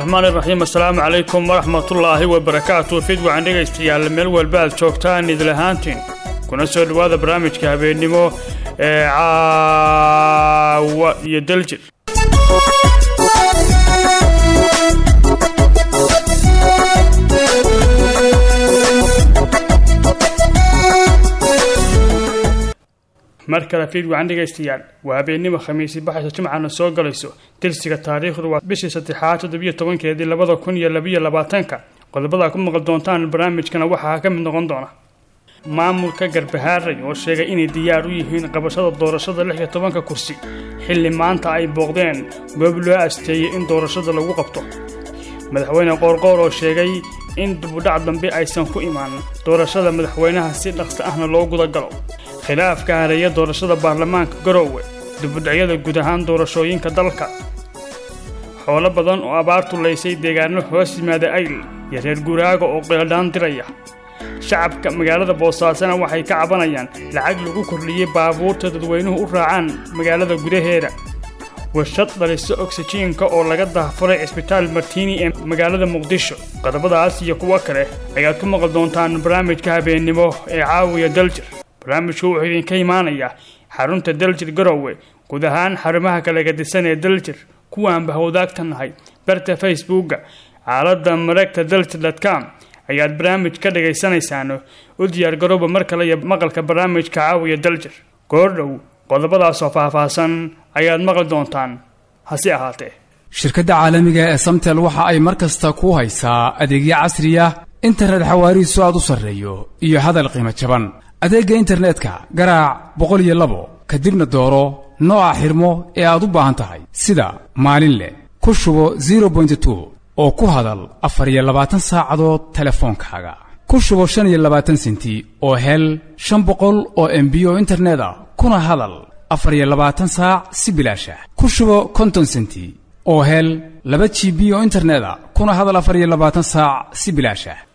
الرحمن الرحيم. السلام عليكم ورحمة الله وبركاته. فيديو عن dhegeystayaal meel walba aad joogtaan idil ahaantiin kuna soo dhawaada barnaamijka habeenimo ee caawa iyo daljir. markale fiidyo aan dhegeystayaal waa habeenimo khamiis baxaysa jimcaana soo galayso tilsiga taariikhdu waa bishii 3 17keedii 2022 qodobada ku maqal doontaan barnaamijkana waxa ka mid noqon doona maamulka Garbahaaray oo sheegay inay diyaar u yihiin qabashada doorashada 16 kursi xilli maanta ay booqdeen goob loo asteeyay in doorashada lagu qabto. madaxweyne Qoorqoor oo sheegay in dib u dhac dambe aysan ku imaan doorashada madaxweynaha si dhaqso ahna loo guda galo. khilaafka hareeya doorashada baarlamaanka Garowe dib u dhacyada guud ahaan doorashooyinka dalka. xoolo badan oo abaartu leysay deegaano hoos yimaada ayl iyo reer guuraaga oo qeeldaan diraya. shacabka magaalada Boosaaso waxay ka cabanayaan lacag lagu kordhiyay baabuurta dadweynuhu u raacaan magaalada gudaheeda. warshad dhaliso oxygen-ka oo laga daafuray isbitaal Martini ee magaalada Muqdisho. qodobadaas iyo kuwa kale ayaad ku maqal doontaan barnaamijka habeenimo ee caawiya daljir. barnaamijku wuxuu idinka imaanayaa xarunta daljir Garowe guud ahaan xarumaha kala gedisan ee daljir kuwaan bahawdaagtanahay barta Facebook-ga aalada mareegta daljir.com ayaad barnaamij ka dhageysanaysaan u diyaar garooba mar kale iyo maqalka barnaamijka caawiya daljir. goordhow qodobadaas oo faahfaahsan ayaad maqal doontaan. hasi ahaatee shirkadda caalamiga ee Samtel waxa ay markasta ku haysaa adeegyo casri ah internet xawaarihiisu aad u sareeyo iyo hadal qiimo jaban. adeegga internetka garaac 102 kadibna dooro nooca xirmo ee aad u baahan tahay sida maalinle ku shubo 0.2 oo ku hadal 24 saacadood telefoonkaaga ku shubo 25 senti oo hel 500 oo MB oo internet ah kuna hadal 24 saac si bilaash ah ku shubo 50 senti oo hel 2 GB oo internet ah kuna hadal 24 saac si bilaash ah.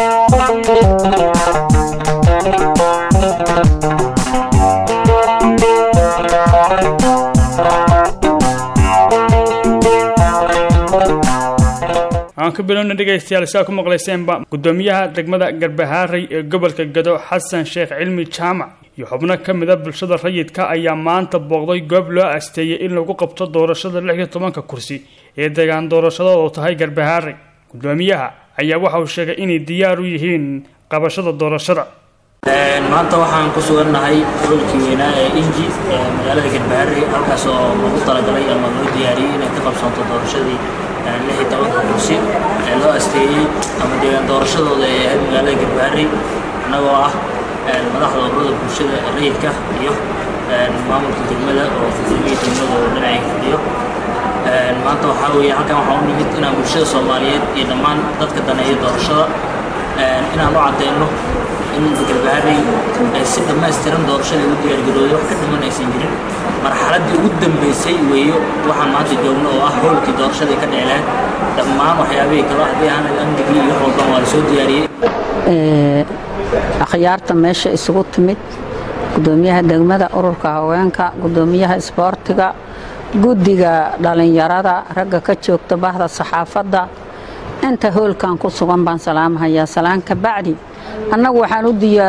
aan ka bilowna dhegeystayaal saa ku maqlayseen gudoomiyaha degmada Garbahaaray ee gobolka Gado Xasan Sheekh Cilmi Jaamac iyo xubno ka mid ah bulshada rayidka ayaa maanta booqday goob loo asteeyay in lagu qabto doorashada 16 kursi ee deegaan doorashada oo tahay Garbahaaray. gudoomiyaha ayaa waxa uu sheegay inay diyaar u yihiin qabashada doorashada. maanta waxaan ku sugannahay xulkii weynaa ee Inji magaalada Garbahaaray halkaas oo lagu talagalay ama loo diyaariyay inay ka qabsanto doorashadii 16 kursi ee loo asteeyay ama deegaan doorashadooda ee magaalada Garbahaaray anagoo ah madaxda ururada bulshada rayidka iyo maamulka degmada oo fududiyay degmada oo dhinacay fadhiyo. maanta waxa weeye halkan waxaan u nimid inaan bulshada Soomaaliyeed iyo dhammaan dadka daneeya doorashada inaan u cadeyno in Garbahaaray ay si dhammaystiran doorashada u diyaar garooday wax ka dhiman aysan jirin. marxaladii ugu dambeysay weeyo waxaan maanta joogno oo ah howlkii doorashada ka dhaceen dhammaan waxyaabihii kala hadiyaan amniga iyo howlkan waa soo diyaariyay. akhyaarta meesha isugu timid gudoomiyaha degmada ururka haweenka gudoomiyaha isboortiga guddiga dhalinyarada ragga ka joogta bahda saxaafadda inta howlkan ku sugan baan salaamahayaa. salaan ka bacdi annagu waxaan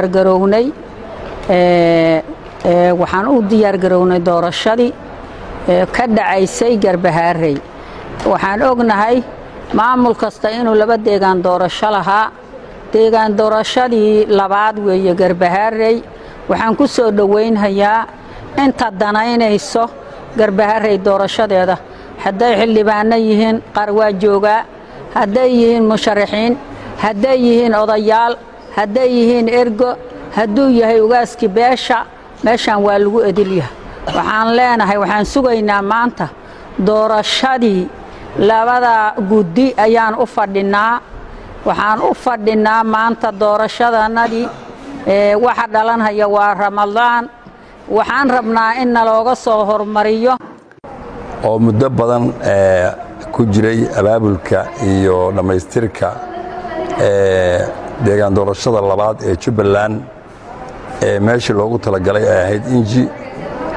u diyaar garownay doorashadii ka dhacaysay Garbahaaray. waxaan ognahay maamul kasta inuu laba deegaan doorasho lahaa. deegaan doorashadii labaad weeye Garbahaaray. waxaan ku soo dhaweynhayaa inta danaynayso Garbahaaray doorashadeeda hadday xildhibaano yihiin qaar waa joogaa hadday yihiin musharaxiin hadday yihiin odayaal hadday yihiin ergo hadduu yahay ugaaski beesha meeshaan waa lagu edilyahay. waxaan leenahay waxaan sugaynaa maanta doorashadii labada guddi ayaan u fadhinaa. waxaan u fadhinaa maanta doorashadanadii waxa dhalanaya waa Ramadaan. waxaan rabnaa in nalooga soo hormariyo oo muddo badan ku jiray abaabulka iyo dhamaystirka deegaan doorashada labaad ee Jubbaland meeshii loogu talagalay ay ahayd Inji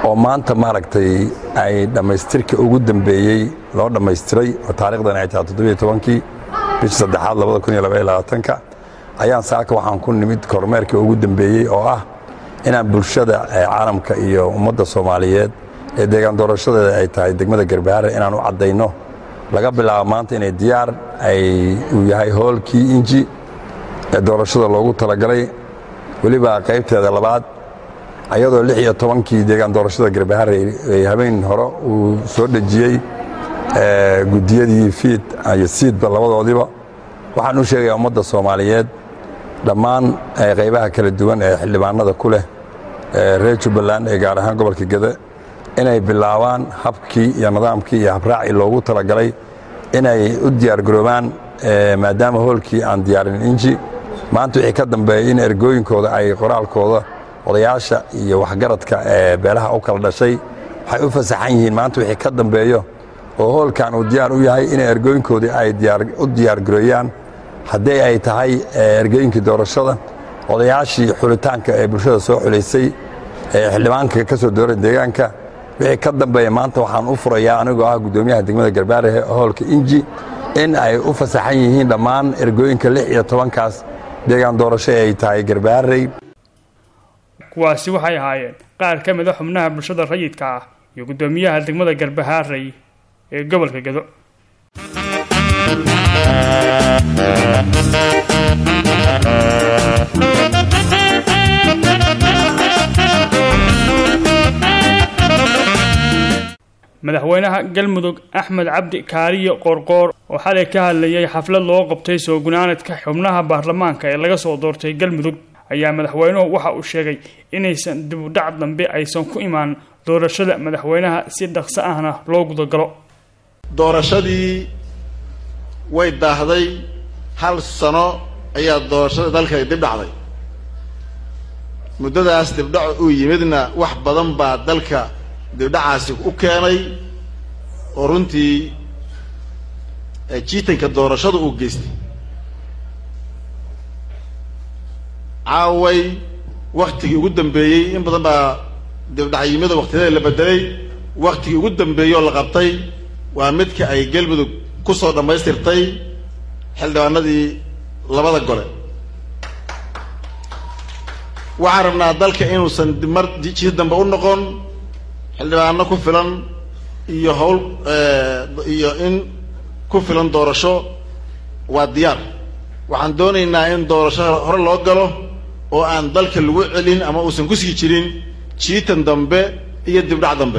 oo maanta maaragtay ay dhammaystirka ugu dambeeyey loo dhammaystiray oo taariikhdan ay tahay 17 bishii saddexaad 2022 ayaan saaka waxaan ku nimid kormeerkii ugu dambeeyey oo ah inaan bulshada caalamka iyo ummadda Soomaaliyeed ee deegaan doorashadeeda ay tahay degmada Garbaare inaan u cadeyno laga bilaabo maanta inay diyaar ay u yahay hoolkii inji ee doorashada loogu talagalay waliba qaybteeda labaad ayadoo 16 deegaan doorashada Garbaare ay habeen hore uu soo dhajiyay gudiyadii fiid iyo siidba labadoodiba waxaan u sheegayaa ummadda Soomaaliyeed dhammaan qaybaha kala duwan ee xildhibaanada ku leh reer Jubbaland ee gaar ahaan gobolka Gede inay bilaabaan habkii iyo nidaamkii iyo habraaci loogu talagalay inay u diyaar garoobaan maadaama hoolkii aan diyaarin inji maanta wixii ka dambeeyay in ergooyinkooda ay qoraalkooda odayaasha iyo waxgaradka ee beelaha u kala dhashay waxay u fasaxan yihiin maanta wixii ka dambeeyo oo hoolkan uu diyaar u yahay in ergooyinkoodii ay diyaar gareeyaan haddii ay tahay ergooyinkii doorashada odayaashii xulitaanka ee bulshada soo xuleysay xildhibaanka ka soo dooray deegaanka wixii ka dambeeya maanta waxaan u furayaa anigoo ah gudoomiyaha degmada Garbaare hoolka inji in ay u fasaxan yihiin dhammaan ergooyinka 16kaas deegaan doorasho ay tahay Garbaare kuwaasi waxay ahaayeen qaar ka mid ah xubnaha bulshada rayidka ah iyo gudoomiyaha degmada Garbaare ee gobolka Gado madaxweynaha galmudug Axmed Cabdi Kaariye Qorqoor oo xalay ka hadlayay xaflad loo qabtay soo gunaanadka xubnaha baarlamaanka ee laga soo doortay galmudug ayaa madaxweynuhu waxa uu sheegay inaysan dib u dhac dambe aysan ku imaan doorashada madaxweynaha si dhaqso ahna loo gudo galo doorashadii way daahday hal sano ayaa doorashada dalka dib dhacday muddadaas dib dhac uu yimidna wax badan baa dalka dib dhacaasi u keenay oo runtii jiitanka doorashada uu geystay caaway waqtigii ugu dambeeyey in badan baa dib dhac yimida waqtigeeda la bedelay waqtigii ugu dambeeyay oo la qabtay waa midka ay galmudug ku soo dhammaystirtay xildhibaanadii labada gole waxaan rabnaa dalka inuusan mar jiid dambe u noqon xildhibaano ku filan iyo hawl iyo in ku filan doorasho waa diyaar waxaan doonaynaa in doorasho hore loo galo oo aan dalka lagu celin ama uusan ku sii jirin jiitan dambe iyo dibdhac dambe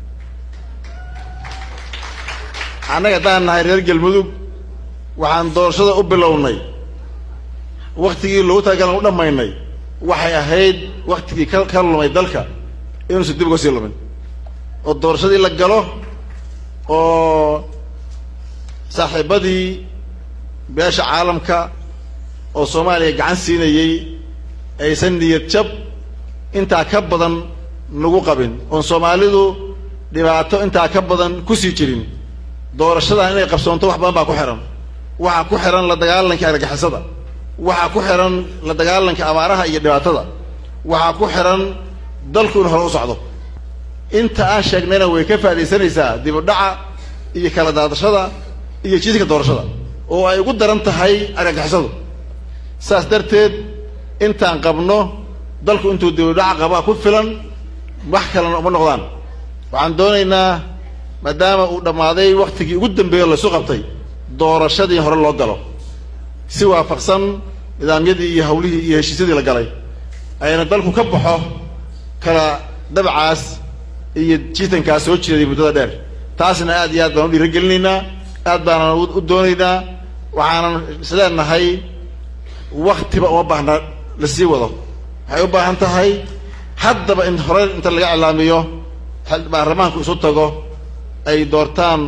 annaga haddaan nahay reer galmudug waxaan doorashada u bilownay waqtigii loogu talagalay u dhammaynay waxay ahayd waqtigii ka lumay dalka inuusan dib uga sii lumin oo doorashadii la galo oo saaxiibadii beesha caalamka oo Soomaaliya gacan siinayay aysan niyad jab intaa ka badan nagu qabin oo Soomaalidu dhibaato intaa ka badan ku sii jirin doorashada inay qabsoonto wax badan baa ku xiran waxa ku xiran la dagaalanka argagixisada waxa ku xiran la dagaalanka abaaraha iyo dhibaatada waxa ku xiran dalku inuu hore u socdo inta aan sheegnayna way ka faa'iideysanaysaa dib u dhaca iyo kala daadashada iyo jiiska doorashada oo ay ugu daran tahay argagixisadu saas darteed intaan qabno dalku intuu dib u dhaca qaba ku filan wax kale uma noqdaan waxaan doonaynaa maadaama uu dhammaaday waqtigii ugu dambeeyay la soo qabtay doorashadii hore loo galo si waafaqsan nidaamyadii iyo hawlihii iyo heshiisyadii la galay ayna dalku ka baxo kala dabcaas iyo jiitankaas soo jiray muddada dheer taasna aad iyo aad baan u dhiirigelinaynaa aad baan u doonaynaa waxaanan isleenahay waqtiba uma baahna la sii wado waxay u baahan tahay haddaba in hore inta laga iclaamiyo baarlamaanku isu tago ay doortaan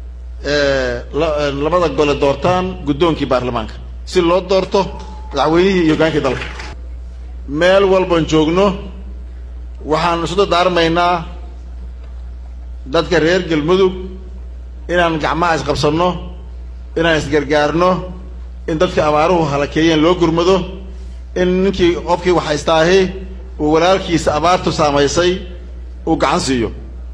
labada gole doortaan guddoonkii baarlamaanka si loo doorto madaxweynihii iyo hoggaankii dalka meel walban joogno waxaan isu dardaarmaynaa dadka reer galmudug inaan gacmaha isqabsanno inaan isgargaarno in dadka abaaruhu halakeeyeen loo gurmado in ninkii qofkii wax haystaahi uu walaalkiisa abaartu saamaysay uu gacan siiyo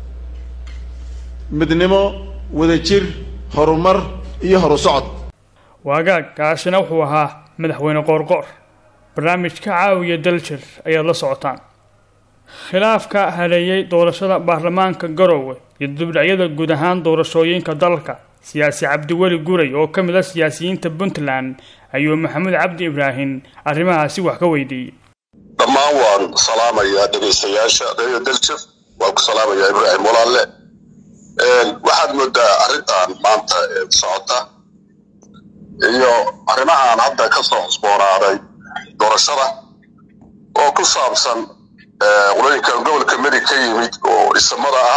midnimo wadajir horumar iyo horu socod waagaag kaasina wuxuu ahaa madaxweyne qoorqoor barnaamijka caawiya daljir ayaad la socotaan khilaafka hareeyay doorashada baarlamaanka Garowe iyo dibdhacyada guud ahaan doorashooyinka dalka siyaasi Cabdiweli Guray oo ka mid ah siyaasiyiinta Puntland ayuu Maxamed Cabdi Ibrahim arrimahaasi wax ka weydiiyay dhammaan waan salaamayaa dhageystayaasha daljir waan ku salaamayaa Ibrahim walaalle waxaad moodaa arrintan maanta socota iyo arrimahan hadda ka soo cusboonaaday doorashada oo ku saabsan qolooyinka gobolka Mudug ka yimid oo ismada ah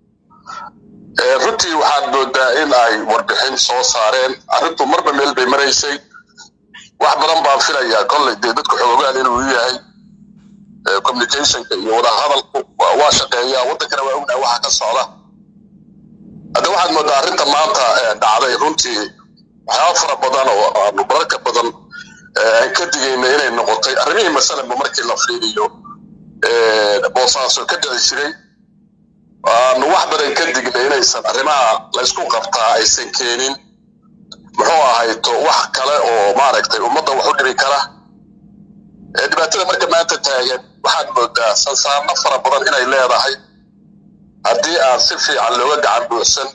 runtii waxaad moodaa in ay warbixin soo saareen arrintu marba meel bay maraysay wax badan baan filayaa kolley dadku xoogaan inuu yahay communicationka iyo wada hadalku waa shaqeeyaa wadankana waa ognahay waxa ka socda hadda waxaad moodaa arrinta maanta dhacday runtii waxyaabo fara badan oo baraka badan ay ka digayna inay noqotay arrimihii masalanba markii la fiiriyo boosaaso ka dhici jiray waanu wax badan ka dignay inaysan arrimaha la isku qabtaa aysan keenin muxuu ahayto wax kale oo maaragtay ummadda wax u dhibi kara dhibaatada marka maanta taagan waxaad moodaa sansaarno fara badan inay leedahay haddii aan si fiican looga gacan buuxsan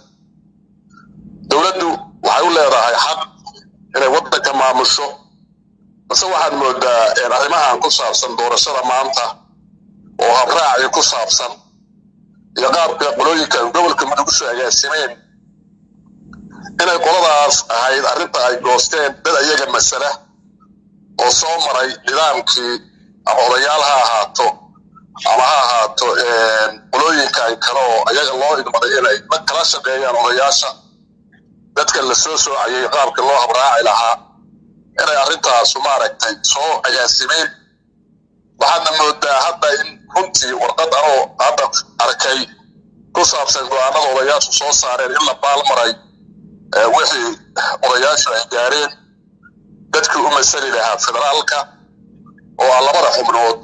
dowladdu waxay u leedahay xaq inay waddanka maamusho base waxaad moodaa arrimahan ku saabsan doorashada maanta oo habraaci ku saabsan iyo qaabka qolooyinka gobolka Mudug soo agaasimeen inay qoladaas ahayd arrinta ay goosteen dad ayaga mas'ala oo soo maray nidaamkii ama odayaal ha ahaato ama ha ahaato qolooyinka kale oo ayaga loo idmaday inay kala shaqeeyaan odayaasha dadka la soo soocayay qaabka loo habraaci lahaa inay arrintaas maaragtay soo agaasimeen waxaadna moodaa hadda in runtii warqad anoo hadda arkay ku saabsan go'aanada odayaashu soo saareen in la baalmaray wixii odayaashu ay gaareen dadkii u masali lahaa federaalka oo aan labada xubnood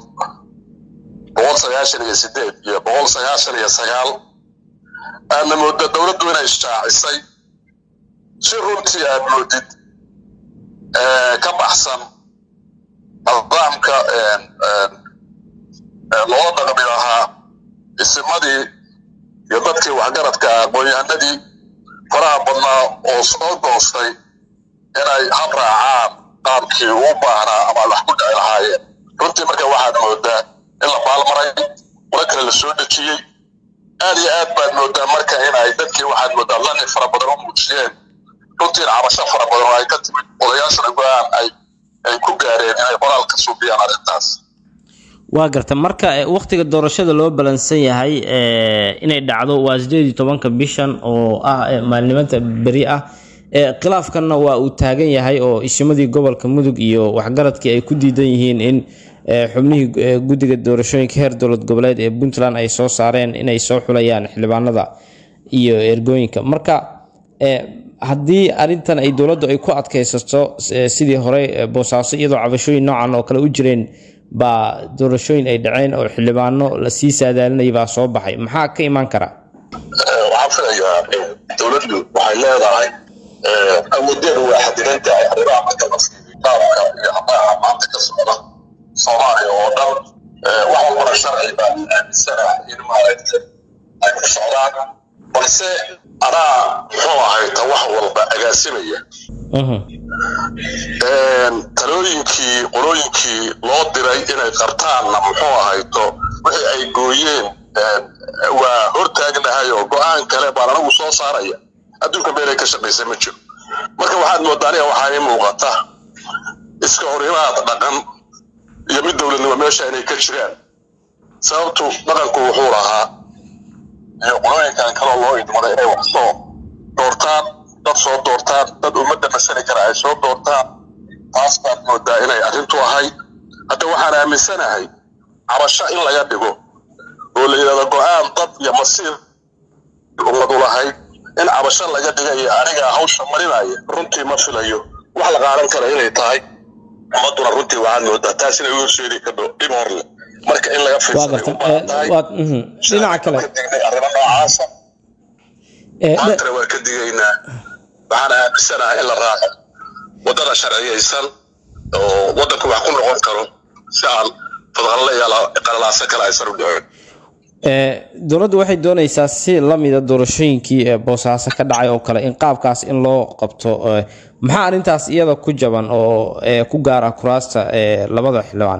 198 iyo 199 aadna moodaa dowladdu inay shaacisay si runtii aad moodid ka baxsan nidaamka loo dhaqmi lahaa isimadii iyo dadkii waxgaradka aqoon-yahanadii faraha badnaa oo soo goostay inay habraacaan qaabkii u baahnaa ama wax ku dhici lahaayeen runtii marka waxaad moodaa in la baalmaray wala kale la soo dejiyey aad iyo aad baad moodaa marka inay dadkii waxaad moodaa lani fara badan u muujiyeen runtii cabasho fara badan oo ay ka timid odayaashuna go'aan ay ku gaareen inay qoraalka suubiyaan arrintaas waa garta marka waqtiga doorashada loo balansan yahay inay dhacdo waa 18 bishan oo ah maalinimada bari ah khilaafkana waa uu taagan yahay oo ismadii gobolka Mudug iyo waxgaradkii ay ku diidan yihiin in xubnihii guddiga doorashooyinka heer dowlad goboleed ee Puntland ay soo saareen inay soo xulayaan xildhibaanada iyo ergooyinka marka haddii arintan ay dowladdu ay ku adkaysato sidii hore boosaaso iyadoo cabashooyin noocan oo kale u jireen ba doorashooyin ay dhaceen oo xildhibaano la sii saadaalinay baa soo baxay maxaa ka iman kara waxaan filayaa dowladdu waxay leedahay awoodeedu waa xadidan tahay arrimaha marka la fiiriyo qaabka iyo habraaca maanta ka socda Soomaaliya oo dhan wax walbana sharci baa aaminsanahay in maaragtay ay ku socdaan balse anaa muxuu ahayta wax walba agaasimaya talooyinkii qolooyinkii loo diray inay qabtaanna muxuu ahayto wixii ay gooyeen waa hortaagnahay oo go'aan kale baan anagu soo saaraya adduunka meelay ka shaqaysay ma jiro marka waxaad moodaa aniga waxaa ii muuqata iska horimaad dhaqan iyo mid dowladnimo meesha inay ka jiraan sababtu dhaqanku wuxuu lahaa iyo qolooyinkan kaloo loo idmaday inay wax soo doortaan dad soo doortaan dad ummadda masali kara ay soo doortaan taas baad moodaa inay arrintu ahayd hadda waxaan aaminsanahay cabasho in laga dhigo oo la yidhahdo go'aan dad iyo masiir ummadu lahayd in cabasho laga dhigayo aniga hawsha marinaya runtii ma filayo wax la qaadan kara inay tahay ummaduna runtii waxaad moodaa taas inay u horseedi karto dhib horle marka in laga fiirsado dhinaca kale arrimo noocaasa maanta waa ka digaynaa waxaan aaminsanahay in la raaco wadada sharciyeysan oo wadanku wax ku noqon karo si aan fadqalle iyo qalalaasa kale aysan u dhicin dowladdu waxay doonaysaa si la mida doorashooyinkii boosaaso ka dhacay oo kale in qaabkaas in loo qabto maxaa arrintaas iyada ku jaban oo ku gaara kuraasta labada xildhibaan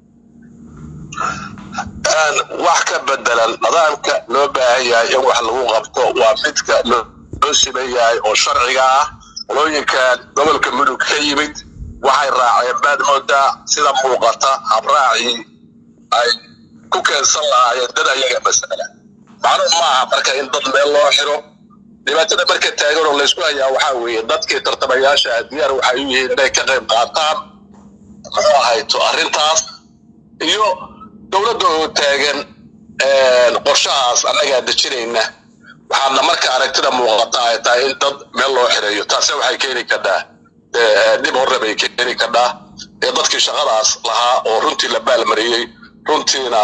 wax ka bedelan nidaamka loo baahan yahay in wax lagu qabto waa midka loo simeeyahay oo sharciga ah qolooyinkan gobolka mudug ka yimid waxay raaceen baad moodaa sida muuqata habraacii ay ku keensan lahaayeen dad ayaga masala macluum maaha marka in dad meel loo xiro dhibaatada marka taagan oo laysku hayaa waxaa weeye dadkii tartamayaasha diyaar waxay u yihiin inay ka qayb qaataan muxuu ahayto arrintaas iyo dowladda oo taagan qorshahaas annagaa dejinayna waxaana marka aragtida muuqata ay tahay in dad meel loo xireeyo taasi waxay keeni kartaa dib hore bay keeni kartaa ee dadkii shaqadaas lahaa oo runtii la baalmariyey runtiina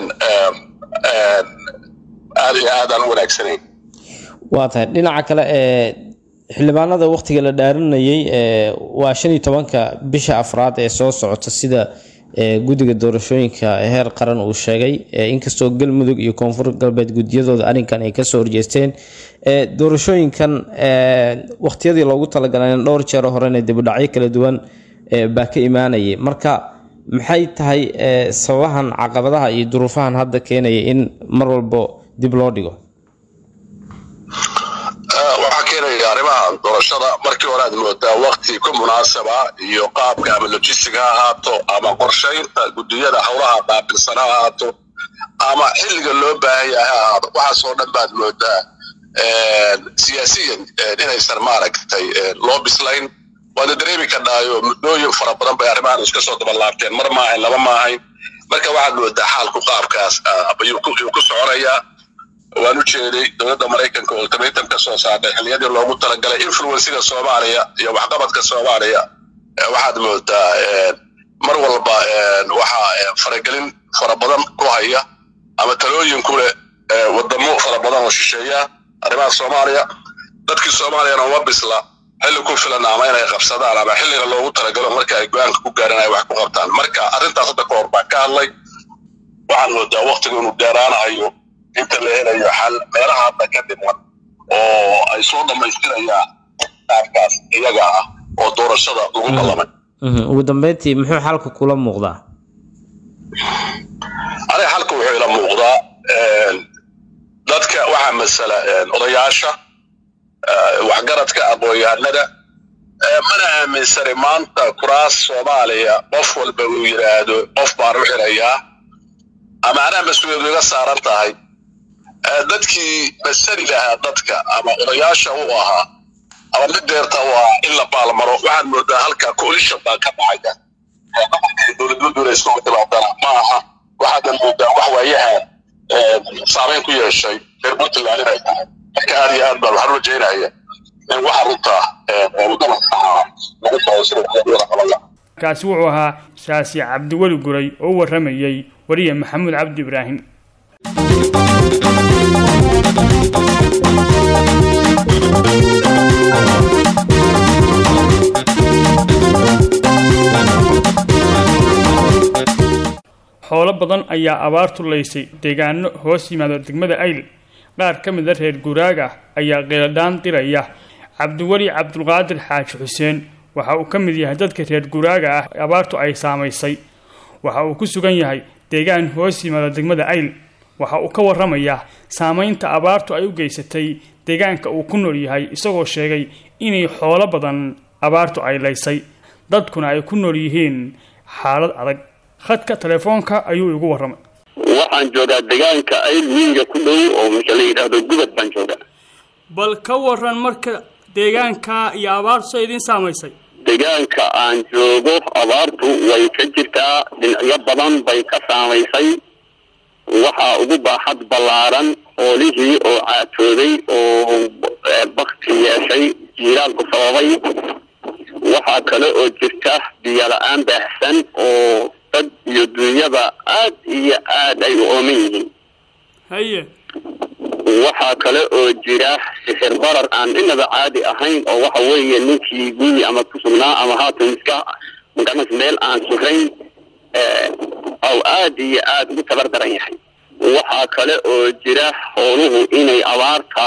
aad iyo aad aan wanaagsanayn waa tahay dhinaca kale xildhibaanada waqtiga la dhaarinayay waa 15 bisha afraad ee soo socota sida guddiga doorashooyinka heer qaran uu sheegay inkastoo galmudug iyo koonfur galbeed gudiyadooda arrinkan ay ka soo horjeesteen doorashooyinkan waqtiyadii loogu talagalay dhowr jeer horena dib u dhacyo kala duwan baa ka imaanayay marka maxay tahay sababahan caqabadaha iyo duruufahan hadda keenaya in mar walba dib loo dhigo waxaa keenaya arrimaha doorashada markii hore aad moodaa waqti ku munaasaba iyo qaabka ama logistiga ha ahaato ama qorshaynta gudiyada howlaha qaabilsan ha ahaato ama xilliga loo baahan yahay ha ahaato waxaasoo dhan baad moodaa siyaasiyan inaysan maaragtay loo bislayn waana dareemi karnaayo muddooyin fara badan bay arrimahan iska soo daba laabteen mar ma ahayn laba ma ahayn marka waxaad moodaa xaalku qaabkaas ayuu ku soconayaa waan u jeeday dowladda Mareykanka oo ultimatum ka soo saaray xilliyadii loogu talagalay influensiga Soomaaliya iyo waxqabadka Soomaaliya waxaad moodaa mar walba waxa faragelin fara badan ku haya ama talooyin ku leh wadamo fara badan oo shisheeya arrimaha Soomaaliya dadkii Soomaaliyana waa bisla xilli ku filan ama inay qabsadaan ama xilliga loogu talagalo marka ay go'aanka ku gaaraan ay wax ku qabtaan marka arrintaas hadda ka hor baa ka hadlay waxaan moodaa waqtiga inuu dheeraanayo inta la helayo xal meelaha hadda ka dhiman oo ay soo dhamaystirayaan qaabkaas iyaga ah oo doorashada lagu ballamay ugu dambeyntii muxuu xalku kula muuqdaa xalku wuxuu ila muuqdaa dadka waxaa masala odayaasha waxgaradka aqoon-yahanada mana aaminsani maanta kuraas Soomaaliya qof walba uu yiraahdo qof baan u xirayaa ama anaa mas-uuliyad iga saaran tahay dadkii masali lahaa dadka ama odayaasha u ahaa ama mid deerta u ahaa in la baalmaro waxaan moodaa halkaa coalition baa ka dhacaya dowladdu isku wadana ma aha waxaadan moodaa wax waayahan saameyn ku yeeshay reer Puntland inay tahay marka aad iyo aad baan waxaan rajaynaya in waxa runtaa wadada lagu soo siro kaasi wuxuu ahaa Shaasi Cabdiwali Guray oo waramayay wariye Maxamuud Cabdi Ibraahim xoolo badan ayaa abaartu laysay deegaano hoos yimaado degmada Ayl qaar ka mid ah reer guraaga ayaa qeeladaan diraya Cabdiwali Cabdulqaadir Xaaji Xuseen waxa uu ka mid yahay dadka reer guraaga ah abaartu ay saameysay waxa uu ku sugan yahay deegaan hoos yimaado degmada Ayl waxa uu ka waramayaa saameynta abaartu ay u geysatay deegaanka uu ku nool yahay isagoo sheegay inay xoolo badan abaartu ay laysay dadkuna ay ku nool yihiin xaalad adag khadka telefoonka ayuu igu waramay waxaan joogaa deegaanka Ayl wiinga ku dhow oo la yiraahdo gubad baan joogaa bal ka waran marka deegaanka iyo abaartu idin saameysay deegaanka aan joogo abaartu way ka jirtaa dhinacyo badan bay ka saameysay waxa ugu baaxad ballaaran xoolihii oo caatooday oo bakti yeeshay jiiraalku sababay waxa kale oo jirta biyo la'aan baahsan oo dad iyo dunyada aad iyo aad ay u ooman yihiin haye waxaa kale oo jira sixir barar aan inaba caadi ahayn oo waxa weeye ninkii guri ama ku sugnaa ama haatan iska maganas meel aan surayn oo aad iyo aad ugu tabar daran yahay waxaa kale oo jira xooluhu inay abaarta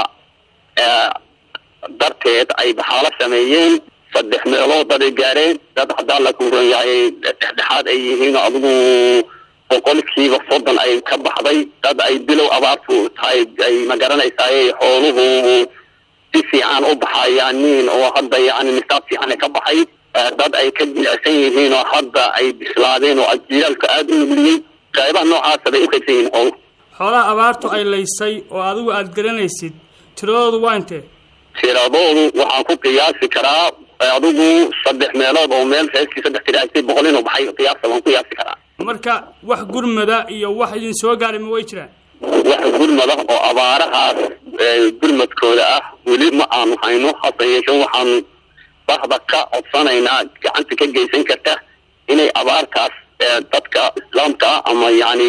darteed ay baxaalo sameeyeen 3 meelood ay gaareen dad hadaa la kuuran yahay dhexdhexaad ay yihiin adigu boqolkiiba 30 ay ka baxday dad ay bilow abaartu tahay ay magaranaysaa xooluhu si fiican u baxayaan oo hadda yani nisaab fiican ka baxay dad ay ka jilicsan yihiin oo hadda ay bislaadeen oo ajiyaalka aad u nuguliyay qaybaha noocaas ay u qaybsan yihiin xoolaha abaartu ay leysay oo adigu aad garanaysid tiradoodu waa intee tiradoodu waxaan ku qiyaasi karaa adigu 3 meelood oo meel heeskii 3 tiraasay 100 inuu baxay qiyaasta waan ku qiyaasi karaa marka wax gurmada iyo wax idin soo gaaray ma way jiraan wax gurmada oo abaarahaas gurmadkooda ah weli ma aanu hayno hase yeeshee waxaan bahda ka codsanaynaa gacanta ka geysan karta inay abaartaas dadka islaamka ama yani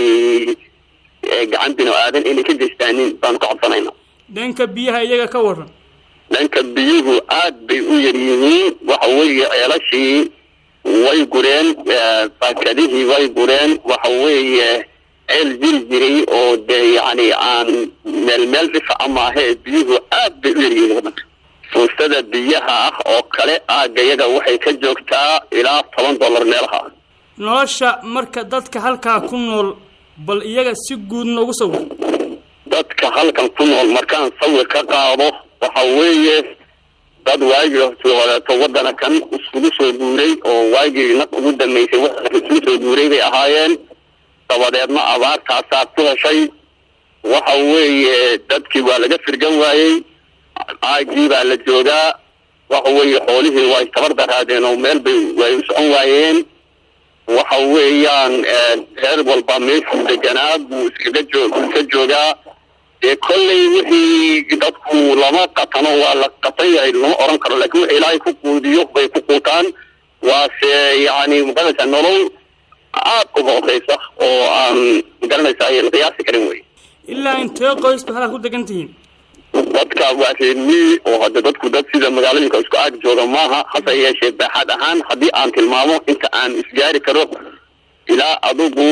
gacan binu aadan inay ka geystaanin baan ka codsanaynaa dhanka biyaha iyaga ka waran dhanka biyuhu aad bay u yar yihiin waxa weeye ceelashii way gureen baakadihii way gureen waxa weeye ceel jiray oo dee yani aan meel dhifa ama ahee biyuhu aad bay u yar yihiin wadanka fuustada biyaha ah oo kale aagayaga waxay ka joogtaa ilaa $10 meelaha nolosha marka dadka halkaa ku nool bal iyaga si guud noogu sawir dadka halkan ku nool markaan sawir ka qaado waxa weeye dad waagii wadana kan iskugu soo guuray oo waagii naq ugu dambeysay waxa iskugu soo guuray bay ahaayeen dabadeedna abaartaasaa ku heshay waxa weeye dadkii waa laga firgan waayey aagii baa la joogaa waxa weeye xoolihii way tabar daraadeen oo meel bay way u socon waayeen waxa weeyaan heer walba meeshuu deganaa buu iskaga joogaa kolley wixii dadku lama qatano waa la qatay lama oran karo laakiin wixii ilaahay ku quudiyo bay ku quutaan waase yani muqadasa nolol aad u hooseysa oo aan garanaysaa ay qiyaasi karin wey ilaa intee qoys ba halka ku degan tihiin dadka waa reermi oo hadda dadku dad sida magaalooyinka isku aag jooga maaha hase yeeshee baaxad ahaan haddii aan tilmaamo inta aan isgaari karo ilaa adigu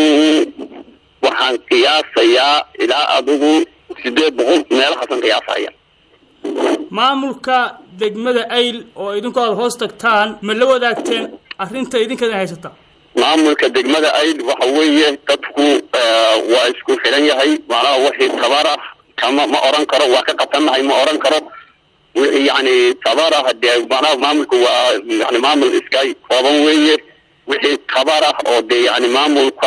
waxaan qiyaasayaa ilaa adigu 800 meelahaasaan qiyaasaya maamulka degmada ayl oo idinku aad hoos tagtaan ma la wadaagteen arrinta idinkadan haysata maamulka degmada ayl waxa weeye dadku waa isku xiran yahay macnaha wixii tabar ah kama ma oran karo waa ka qatannahay ma oran karo wixii yani tabar ah dee macnaha maamulku waa yani maamul iska kooban weeye wixii tabar ah oo dee yani maamulka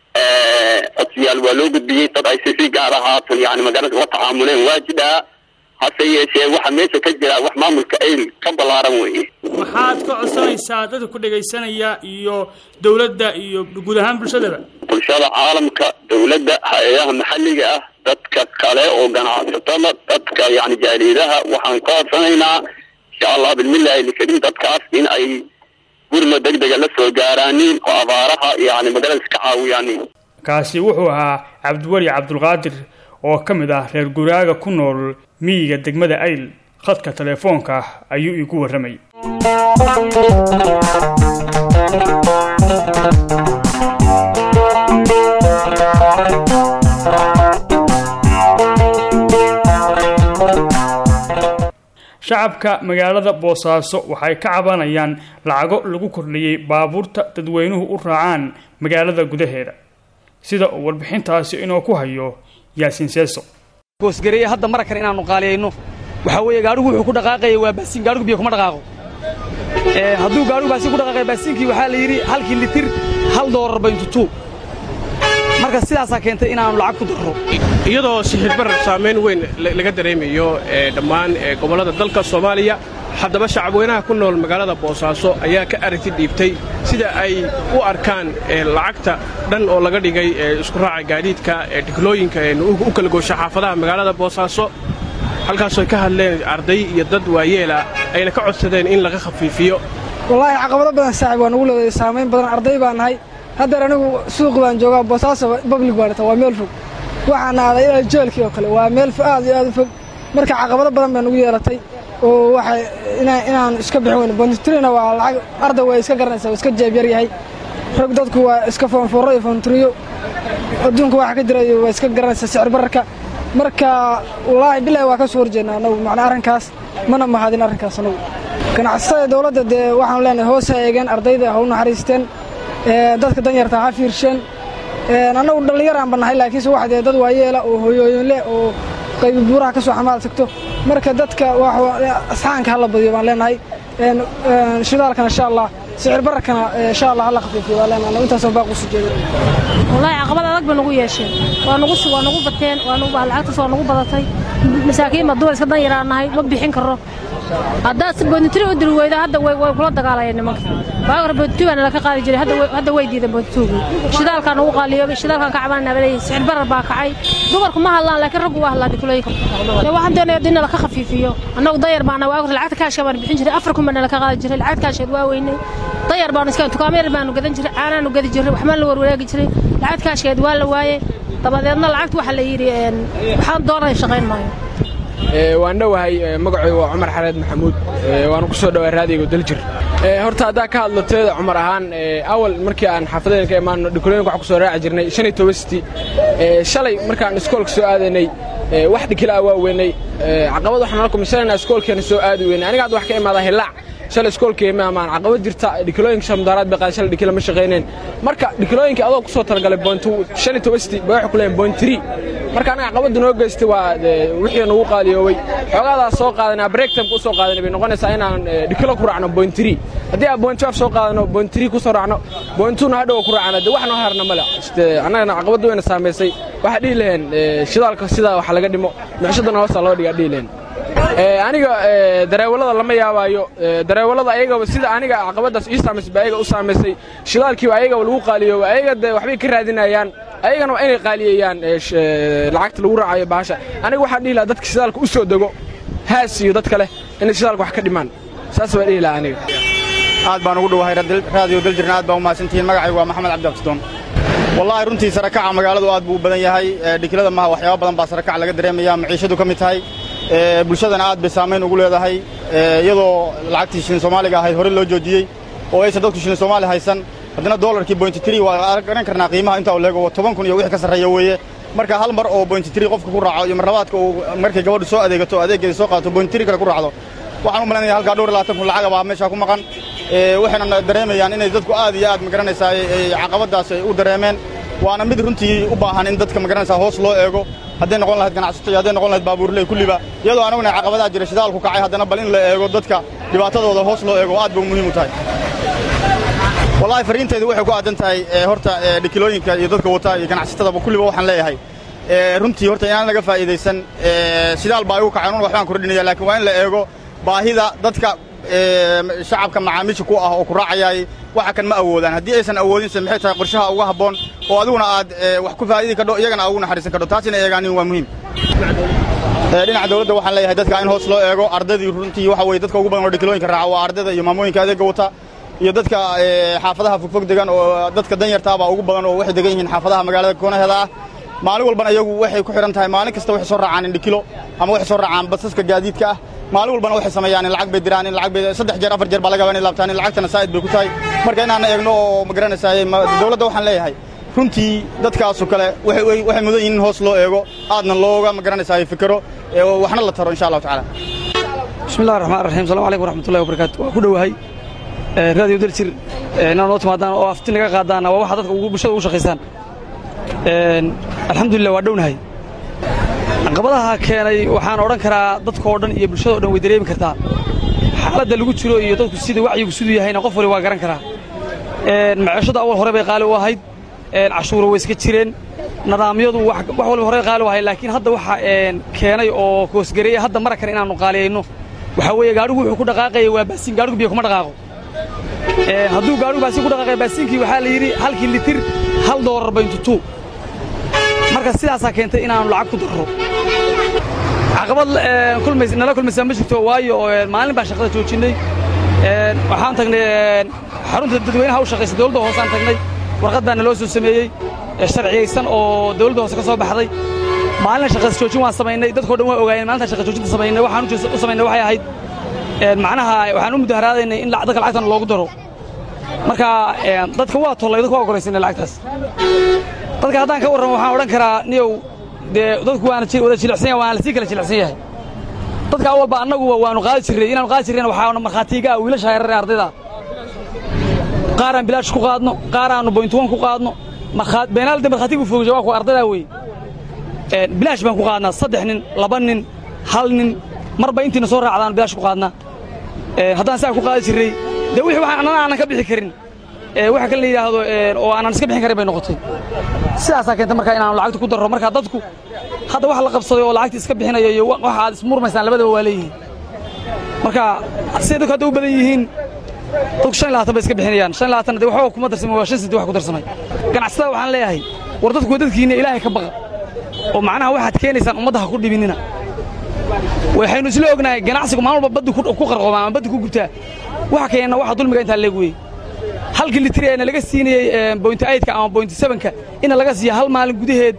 codsiyaal waa loo gudbiyey dad ay si gaar ahaato yani magaalada la tacaamuleen waajidaa hase yeeshee waxa meesha ka jira wax maamulka ayl ka ballaaran weeye maxaad ka codsanaysaa dadka ku dhegaysanaya iyo dawladda iyo guud ahaan bulshadaba bulshada caalamka dawladda hay-adaha maxalliga ah dadka kale oo ganacsatada dadka yani jaariidaha waxaan ka codsanaynaa insha allah bilmillahi likarim dadkaas in ay gurma degdega la soo gaaraanin oo abaaraha yani magaalada iska caawiyaan kaasi wuxuu ahaa cabdiwali cabdulqaadir oo ka mid ah reer guraaga ku nool miyiga degmada ayl khadka telefoonka ayuu igu warramay shacabka magaalada Boosaaso waxay ka cabanayaan lacago lagu kordhiyay baabuurta dadweynuhu u raacaan magaalada gudaheeda sida warbixintaasi inoo ku hayo Yaasiin Seeso goosgareey hadda marakan inaanu qaaliyayno waxa weeye gaarigu wuxuu ku dhaqaaqay waa baasiin gaarigu biyo kuma dhaqaaqo hadduu gaarigu baasiin ku dhaqaaqay baasiinkii waxa la yiri halkii litir $1 bay intuu marka sidaas keentay inaanu lacag ku daro iyadoo sixir barar saameyn weyn laga dareemayo dhammaan gobolada dalka Soomaaliya haddaba shacabweynaha ku nool magaalada Boosaaso ayaa ka aragti dhiibtay sida ay u arkaan lacagta dhan oo laga dhigay isku raaca gaadiidka tiklooyinka u kala goosha xaafadaha magaalada Boosaaso halkaas oo ka hadleen arday iyo dad waayeela ayna ka codsadeen in laga khafiifiyo wallahi caqabado badan saaxiib waan ugu leeyahay saameyn badan arday baan nahay haddana anigu suuqi baan joogaa Boosaaso public baarta waa meel fog waxaan aaday ilaa jeelkii oo kale waa meel aad iyo aad u fog marka caqabado badan baan ugu yeelatay oo waxay inaan iska bixin weyno bontrina waa lacag arday way iska garanaysaa iska jeeb yar yahay rag dadku waa iska foonforo iyo foontriyo adduunka waxa ka jira waa iska garanaysaa sicir bararka marka wallaahi billahi waa ka soo horjeednaa anagu macna arrinkaas mana mahadin arrinkaas anagu ganacsatada dawladda dee waxaan leenahay hoos ha eegeen ardayda ha u naxariisteen dadka danyarta ha fiirsheen anagu dhalinyar aan banahay laakiinse waxa dee dad waayeela oo hooyooyin leh oo qaybi buuraha ka soo xamaal tagto marka dadka asxaanka hala badiyo baan leenahay shidaalkana insha Allah sicir bararkana insha Allah hala khafiifiyo baan leenahay intaas baa ku soo jeeday wallahi caqabad adag baan ugu yeesheen waa nagu bateen waa lacagta soo nagu badatay masaakiin ma duwal iska dan yaraanahay ma bixin karo hadda sabonitri u diri weyda hadda way kula dagaalayeen nimanka baagar boontugan la ka qaadi jiray hadda way diidan boontugu shidaalkan uu qaaliyo shidaalkan ka cabanaa balay sicir barar baa kacay dumarku ma hadlaan laakiin raggu waa hadlaan kuleeyay waxaan doonayaa in la ka khafiifiyo annagu dayar baana waa lacagta kaashka baan bixin jiray 4 kun la ka qaadi jiray lacagta kaashka waa weynay dayar baan iska tukaameer baan gadan jiray aanan gadi jiray wax ma la warwareegi jiray lacagta kaashka waa la waayay dabadeedna lacagta waxa la yiri waxaan doonay shaqeyn maayo waan dhawahay magacaygu waa Cumar Xareed Maxamuud waan ku soo dhawaay raadiga Daljir horta hadaa ka hadlateeda Cumar ahaan awal markii aan xaafadeen ka imaano dhikooyinka wax ku soo raaci jirnay 15 shalay markaan iskoolka soo aadanay wax dhikila waa weynay caqabad waxaan la kumisanaynaa iskoolkeena soo aadi weynay aniga had wax ka imaada hilaac shalay iskoolkeena ma caqabad jirta dhikooyinka shamdaraad baqaan shalay dhikila ma shaqeyneen marka dhikooyinka adoo ku soo talagalay point 15 baa wax ku leen point 3 marka anaga caqabad noo geystay waa wixii nagu qaaliyoobay xogaada soo qaadanaa break time ku soo qaadanay bay noqonaysaa inaan dhikilo ku raacno point 3 hadii aan point 12 soo qaadano point 3 ku soo raacno point 2 na hadhow ku raacno de wax noo harna mala anaga caqabad weyn saameysay waxa dhii lahayn shidaalka sida wax laga dhimo micshadana hoos loo dhiga dhii lahayn aniga dareewalada lama yaabayo dareewalada ayaga sida aniga caqabadaas ii saameysay ayaga u saameysay shidaalkii ayaga lagu qaaliyo ayaga waxbay ka raadinayaan ayagana waa inay qaaliyayaan lacagta lagu raacayo baasha aniga waxaan dhihi lahaa dadka shidaalka u soo dago haas iyo dadka leh in shidaalka wax ka dhimaan saas baan dhihi lahaa aniga aad baan ugu dhawahay raadiyo Daljirna aad baan u maasantiin magacaygu waa Maxamed Cabdi Abdidoon wallahi runtii sarakaca magaaladu aad buu badan yahay dhikilada ma waxyaabo badan baa sarakac laga dareemayaa maciishadu ka mid tahay bulshadana aad bay saameyn ugu leedahay iyadoo lacagtii shilin Soomaaliga ahayd hore loo joojiyay oo aysan dadku shilin Soomaali haysan haddana dollarkii point 3 waa garan karnaa qiimaha inta uu leego 10 kun iyo wixii ka sarreeya weeye marka hal mar oo point 3 qofka ku raaco iyo marlabaadka uu markay gabadhu soo adeegato adeegeeda soo qaato point 3 kale ku raacdo waxaan u maleynayaa halka dhowr 20 kun lacag baa meesha ku maqan waxayna dareemayaan inay dadku aad iyo aad magaranaysaa caqabadaas ay u dareemeen waana mid runtii u baahan in dadka magaranaysaa hoos loo eego hadday noqon lahayd ganacsato hadday noqon lahayd baabuurley kulliba iyadoo anaguna caqabadaha jira shidaalku kacay haddana bal in la eego dadka dhibaatadooda hoos loo eego aad bay muhiim u tahay wallahi fariinteedu waxay ku aadan tahay horta dhikilooyinka iyo dadka wata iyo ganacsatada kulliba waxaan leeyahay runtii horta inaan laga faa'iideysan shidaal baa ugu kacay waxaan kordhinaya laakiin waa in la eego baahida dadka shacabka macaamiisha ku ah oo ku raacayay waxa kan ma awoodaan haddii aysan awoodin maxay tahay qorshaha uga habboon oo adiguna aad wax ku faa'iidi kadho iyagana ugu naxariisan kadho taasina eegaanin waa muhiim dhinaca dawladda waxaan leeyahay dadka in hoos loo eego ardaydii runtii waxa weeye dadka ugu badan oo dhikilooyinka raaca waa ardayda iyo maamooyinka adeega wata iyo dadka xaafadaha fogfog degan oo dadka danyarta baa ugu badan oo waxay degan yihiin xaafadaha magaalada koonaheeda ah maalin walbana iyagu waxay ku xiran tahay maalin kasta waxay soo raacaan indhikilo ama waxay soo raacaan basaska gaadiidka ah maalin walbana waxay sameeyaan in lacag bay diraan in lacag bay 3 jeer 4 jeer baa laga yaabaa in laabtaan in lacagtana saa'id bay ku tahay marka inaan eegno oo ma garanaysaa dawladda waxaan leeyahay runtii dadkaas kale waxay mudan yihiin hoos loo eego aadna looga ma garanaysaa fikiro waxna la taro insha Allah taala bismillaahir rahmaanir rahiim salaamu alaykum waraxmatullaahi wabarakaatuh waa ku dhawahay raadiyo Daljir inaan noo timaadaan oo afti naga qaadaan waa waxa dadka bulshada ugu shaqeystaan alxamdulillah waa dhownahay caqabadaha keenay waxaan oran karaa dadka oo dhan iyo bulshada oo dhan way dareemi kartaa xaaladda lagu jiro iyo dadku sida wacyigu sidoo yahayna qof wali waa garan karaa maciishada awal hore bay qaali u ahayd cashuuro way iska jireen nidaamyadu wax walba hore qaali u ahayd laakiin hadda waxa keenay oo koosgareeyay hadda marakan inaanu qaaliyayno waxa weeye gaadhigu wuxuu ku dhaqaaqay waa baasiin gaadhigu biyo kuma dhaqaaqo hadduu gaadhigu baasiin ku dhaqaaqay baasiinkii waxaa la yiri halkii litir $1 bay intuu marka sidaas keentay inaanu lacag ku daro caqabad nala kulmaysa ma jirto waayo maalin baa shaqada joojinay waxaan tagnay xarunta dadweynaha u shaqeysa dawladda hoosaan tagnay warqad baana loo soo sameeyey sharciyeysan oo dawladda hoose ka soo baxday maalin shaqo joojin waan samaynay dadkoo dhan waa ogaayeen maalinta shaqo joojinta samaynay waxaan u samaynay waxay ahayd macnaha waxaan u mudaharaadaynay in dadka lacagtan loogu daro marka dadka waa tollay dadka waa ogoleysanay lacagtaas dadka haddaan ka warramo waxaan odhan karaa niyow dee dadku waana wada jilicsan yahay waana lasii kala jilicsan yahay dadka awalba annagu waanu qaadi jirnay inaanu qaadi jirnayna waxaana markhaatiiga ah wiilasha yarar ee ardayda qaar aan bilaash ku qaadno qaar aanu point 1 ku qaadno beenaalda markhaatigu foogay waa ku ardayda wey bilaash baan ku qaadnaa 3 nin 2 nin 1 nin marba intiina soo raacdaan bilaash ku qaadnaa haddaan saa ku qaadi jirnay dee wixii waxaan aanan ka bixi karin waxa kale la yidhaahdo oo aanan iska bixin karin bay noqotay sidaasaa keenta markaa inaanu lacagta ku darro markaa dadku hadda wax la qabsaday oo lacagta iska bixinaya iyo waxa aad ismurmaysaan labadaba waa leeyihiin marka siday dadku hadda u badan yihiin dadku 25 bay iska bixinayaan 25 dee waxba kuma darsamay waa 5 wax ku darsamay ganacsatada waxaan leeyahay war dadku dadkiina ilaahay ka baqa oo macnaha waxaad keenaysaan ummadda ha ku dhibinina waxaynu isla ognahay ganacsigu maalin walba baddu ku qarqooma ama baddu ku gubtaa waxa keenna waxa dulmiga inta leeg weey halkii litiriyana laga siinayay point 8ka ama point 7ka in laga siiyo hal maalin gudaheed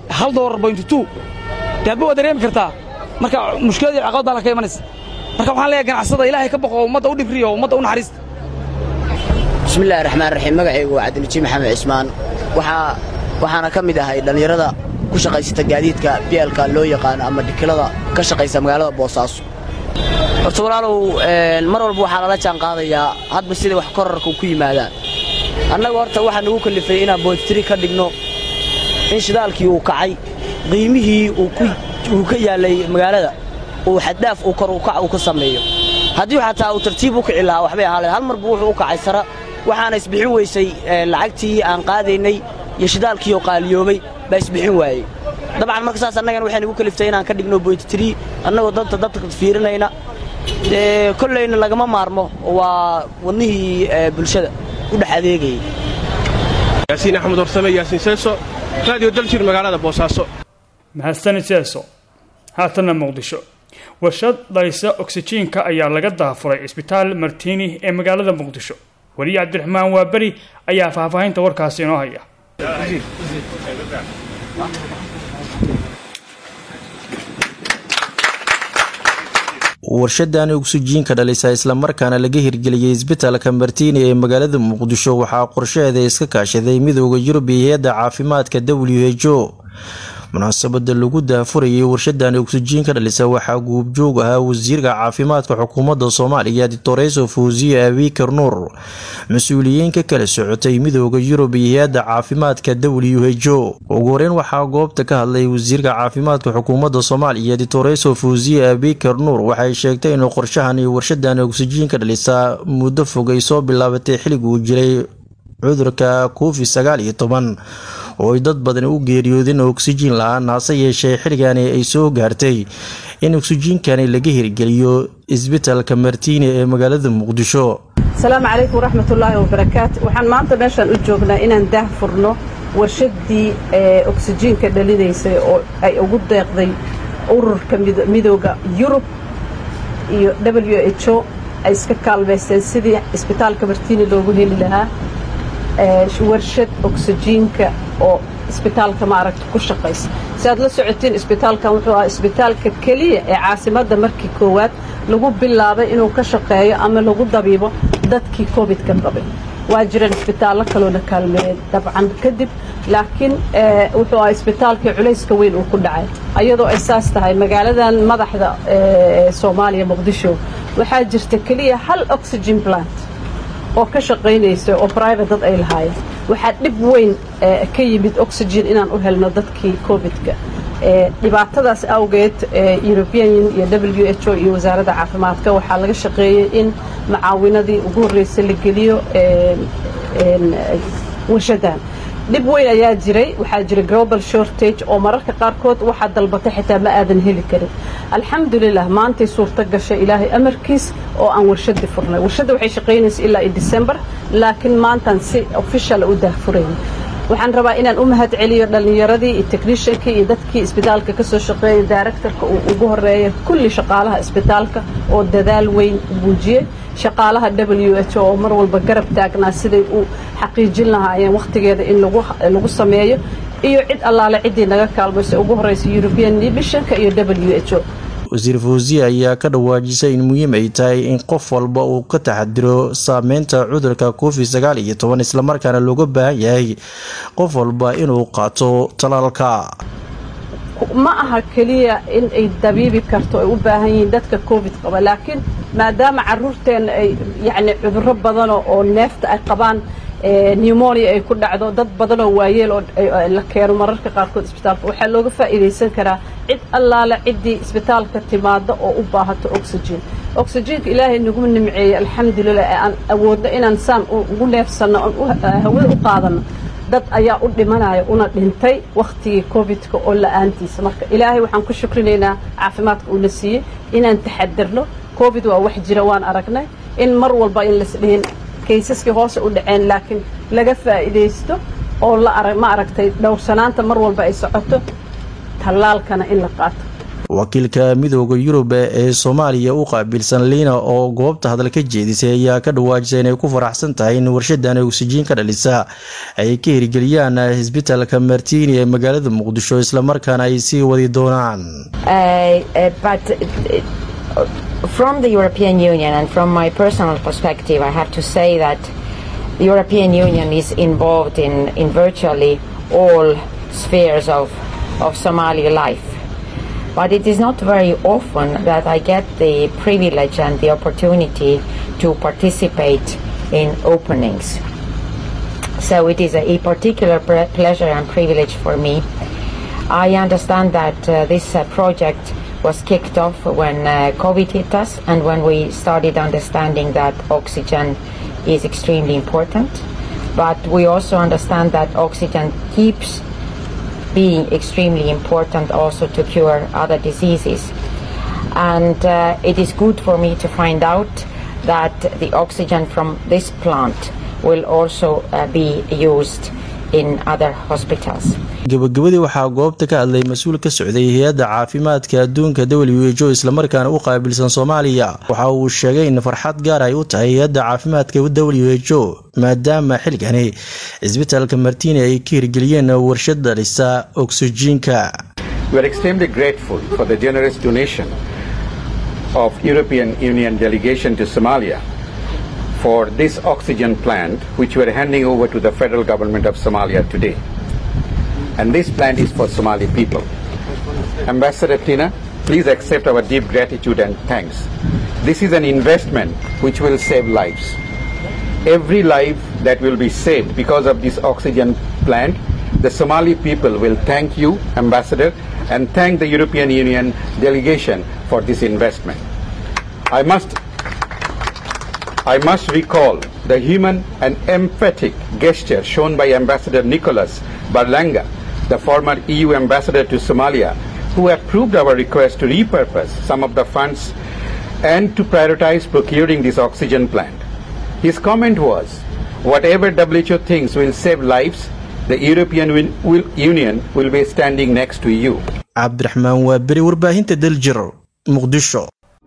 $1.2 dadba wada dareemi kartaa marka mushkiladii caqabad baa la ka imanaysa marka waxaan leeyahay ganacsada ilaahay ka baqo ummadda u dhibriyo ummadda u naxariista bismillaahir rahmaanir rahiim magacaygu waa Cabdiljiin Maxamed Cismaan waxaana ka mid ahay dhalinyarada ku shaqaysata gaadiidka bielka loo yaqaan ama dhikilada ka shaqaysa magaalada Boosaaso horta walaalow mar walba waxaa lala jaan qaadayaa hadba sida wax kororka ku yimaadaan annaga horta waxaan ugu kalifay inaan point 3 ka dhigno in shidaalkii uu kacay qiimihii uu ka yaalay magaalada uu xadaaf uu kor u kac uu ka sameeyo haddii xataa uu tartiib u kici lahaa waxbay ahaaleed hal mar buu wuxuu u kacay sara waxaana isbixin weysay lacagtii aan qaadaynay iyo shidaalkii oo qaaliyoobay baa isbixin waayey dabcan marka saas annagana waxaan ugu kaliftay inaan ka dhigno point 3 annagoo dadka fiirinayna kollayna lagama maarmo waa wadnihii bulshada u dhex adeegayay yaasiin axmed warsame yaasiin seeso raadiyo daljir magaalada boosaaso mahadsanid seeso haatana muqdisho warshad dhalisa oksijiinka ayaa laga daafuray isbitaal martiini ee magaalada muqdisho wariye cabdiraxmaan waaberi ayaa faahfaahinta warkaasi inoo haya warshadan oksijiinka dhalisa isla markaana laga hirgeliyay isbitaalka martiini ee magaalada muqdisho waxaa qorshaheeda iska kaashaday midowda Yurub iyo hay'adda caafimaadka WHO munaasabada lagu daafurayay warshadan oksijiinka dhalisa waxaa goobjoog ahaa wasiirka caafimaadka xukuumadda Soomaaliya Dr. Fawziya Abiykar Nuur mas'uuliyiin ka kala socotay midowda Yurub iyo hay'adda caafimaadka WHO ugu horeyn waxaa goobta ka hadlay wasiirka caafimaadka xukuumadda Soomaaliya Dr. Fawziya Abiykar Nuur waxay sheegtay in qorshahan warshadan oksijiinka dhalisa muddo fog ay soo bilaabatay xilligii uu jiray cudurka COVID-19 oo dad badan u geeriyoodeen oksijiin la'aan hase yeeshee xilligani ay soo gaartay in oksijiinkani laga hirgeliyo isbitaalka martiini ee magaalada muqdisho. السلام عليكم ورحمة الله وبركاته waxaan maanta meeshan u joognaa inaan daahfurno warshadii oksijiin ka dhalinaysay oo ay ugu deeqday ururka midowga Yurub iyo WHO ay iska kaalmeysteen sidii isbitaalka martiini loogu heli lahaa warshad oksijiinka oo isbitaalka maaragta ku shaqeysa si aad la socotiin isbitaalkan wuxuu ahaa isbitaalka kaliya ee caasimadda markii koowaad lagu bilaabay inuu ka shaqeeyo ama lagu dabiibo dadkii covid-ka qabay waa jiraan isbitaallo kaloo la kaalmeeyay dabcan kadib laakiin wuxuu ahaa isbitaalkii culayska weyn uu ku dhacay ayadoo ay saas tahay magaaladan madaxda Soomaaliya Muqdisho waxaa jirta kaliya hal oxygen plant oo ka shaqeynaysa oo private dad ay lahaayeen waxa dib weyn ka yimid oxygen inaan u helno dadkii covid-ka dhibaatadaas awgeed European iyo WHO iyo wasaaradda caafimaadka waxaa laga shaqeeyay in macaawinadii ugu horeysay la geliyo warshadan dib weyn ayaa jiray waxaa jira global shortage oo mararka qaarkood waxa dalbatay xitaa ma aadan heli karin alxamdulillah maanta suurta gashay ilaahay amarkiis oo aan warshad furnay warshada waxay shaqeynaysaa ilaa December laakiin maanta si official u daahfurayay waxaan rabaa inaan u mahad celiyo dhalinyaradii iyo techniciankii iyo dadkii isbitaalka ka soo shaqeeyay directorka uu ugu horeeyay kulli shaqaalaha isbitaalka oo dadaal weyn muujiyay shaqaalaha WHO oo mar walba garab taagnaa siday u xaqiijin lahaayeen waqtigeeda in lagu sameeyo iyo cid allaale ciddii naga kaalmayso ugu horeysa European Mission iyo WHO. wasiir Fawziya ayaa ka dhawaajisay in muhiim ay tahay in qof walba uu ka taxadiro saameynta cudurka COVID-19 isla markaana looga baahan yahay qof walba inuu qaato talaalka. ma aha kaliya in ay dabiibi karto ay u baahan yihiin dadka COVID qaba laakiin maadaama caruurteena ay yani cudurro badan oo neefta ay qabaan pneumonia ay ku dhacdo dad badan oo waayeel oo la keeno mararka qaarkood isbitaalka waxa looga faa'iideysan karaa cid allaale ciddii isbitaalka timaado oo u baahato oxygen ilaahay nagu nimceeyay alxamdulillah aan awoodno inaan saan ugu neefsano hawada u qaadano dad ayaa u dhimanaya una dhintay waqtigii COVID-ka oo la'aantiisa marka ilaahay waxaan ku shukrinaynaa caafimaadka uu na siiyay inaan taxadirno COVID waa wax jira waan aragnay in mar walba in la isdhihin kaysaskii hoos u dhaceen laakiin laga faa'iideysto oo ma aragtay dhowrsanaanta mar walba ay socoto talaalkana in la qaato. wakiilka midowga Yurub ee Soomaaliya u qaabilsan Liina oo goobta hadal ka jeedisay ayaa ka dhawaajisay inay ku faraxsan tahay in warshadan oxygen ka dhalisa ay ka hirgeliyaan isbitaalka Martini ee magaalada Muqdisho isla markaana ay sii wadi doonaan. From the European Union and from my personal perspective, I have to say that the European Union is involved in virtually all spheres of Somali life. But it is not very often that I get the privilege and the opportunity to participate in openings. So it is a particular pleasure and privilege for me. I understand that this project was kicked off when COVID hit us and when we started understanding that oxygen is extremely important. But we also understand that oxygen keeps being extremely important also to cure other diseases. And it is good for me to find out that the oxygen from this plant will also be used in other hospitals. gabagabadii waxaa goobta ka hadlay mas'uul ka socday hay'adda caafimaadka adduunka WHO isla markaana u qaabilsan Soomaaliya waxa uu sheegay in farxad gaar ah ay u tahay hay'adda caafimaadka WHO maadaama xilligani isbitaalka Martini ay ka hirgeliyeen warshad dhalisa oxygen-ka. We are extremely grateful for the generous donation of European Union delegation to Somalia for this oxygen plant which we are handing over to the federal government of Somalia today. And this plant is for Somali people. Ambassador Tina, please accept our deep gratitude and thanks. This is an investment which will save lives. Every life that will be saved because of this oxygen plant, the Somali people will thank you, Ambassador, and thank the European Union delegation for this investment. I must recall the human and emphatic gesture shown by Ambassador Nicholas Barlanga, the former EU ambassador to Somalia, who approved our request to repurpose some of the funds and to prioritize procuring this oxygen plant. His comment was, whatever WHO thinks will save lives, the European Union will be standing next to you. Abdurrahman Wabri, warbaahinta Daljir, Muqdisho.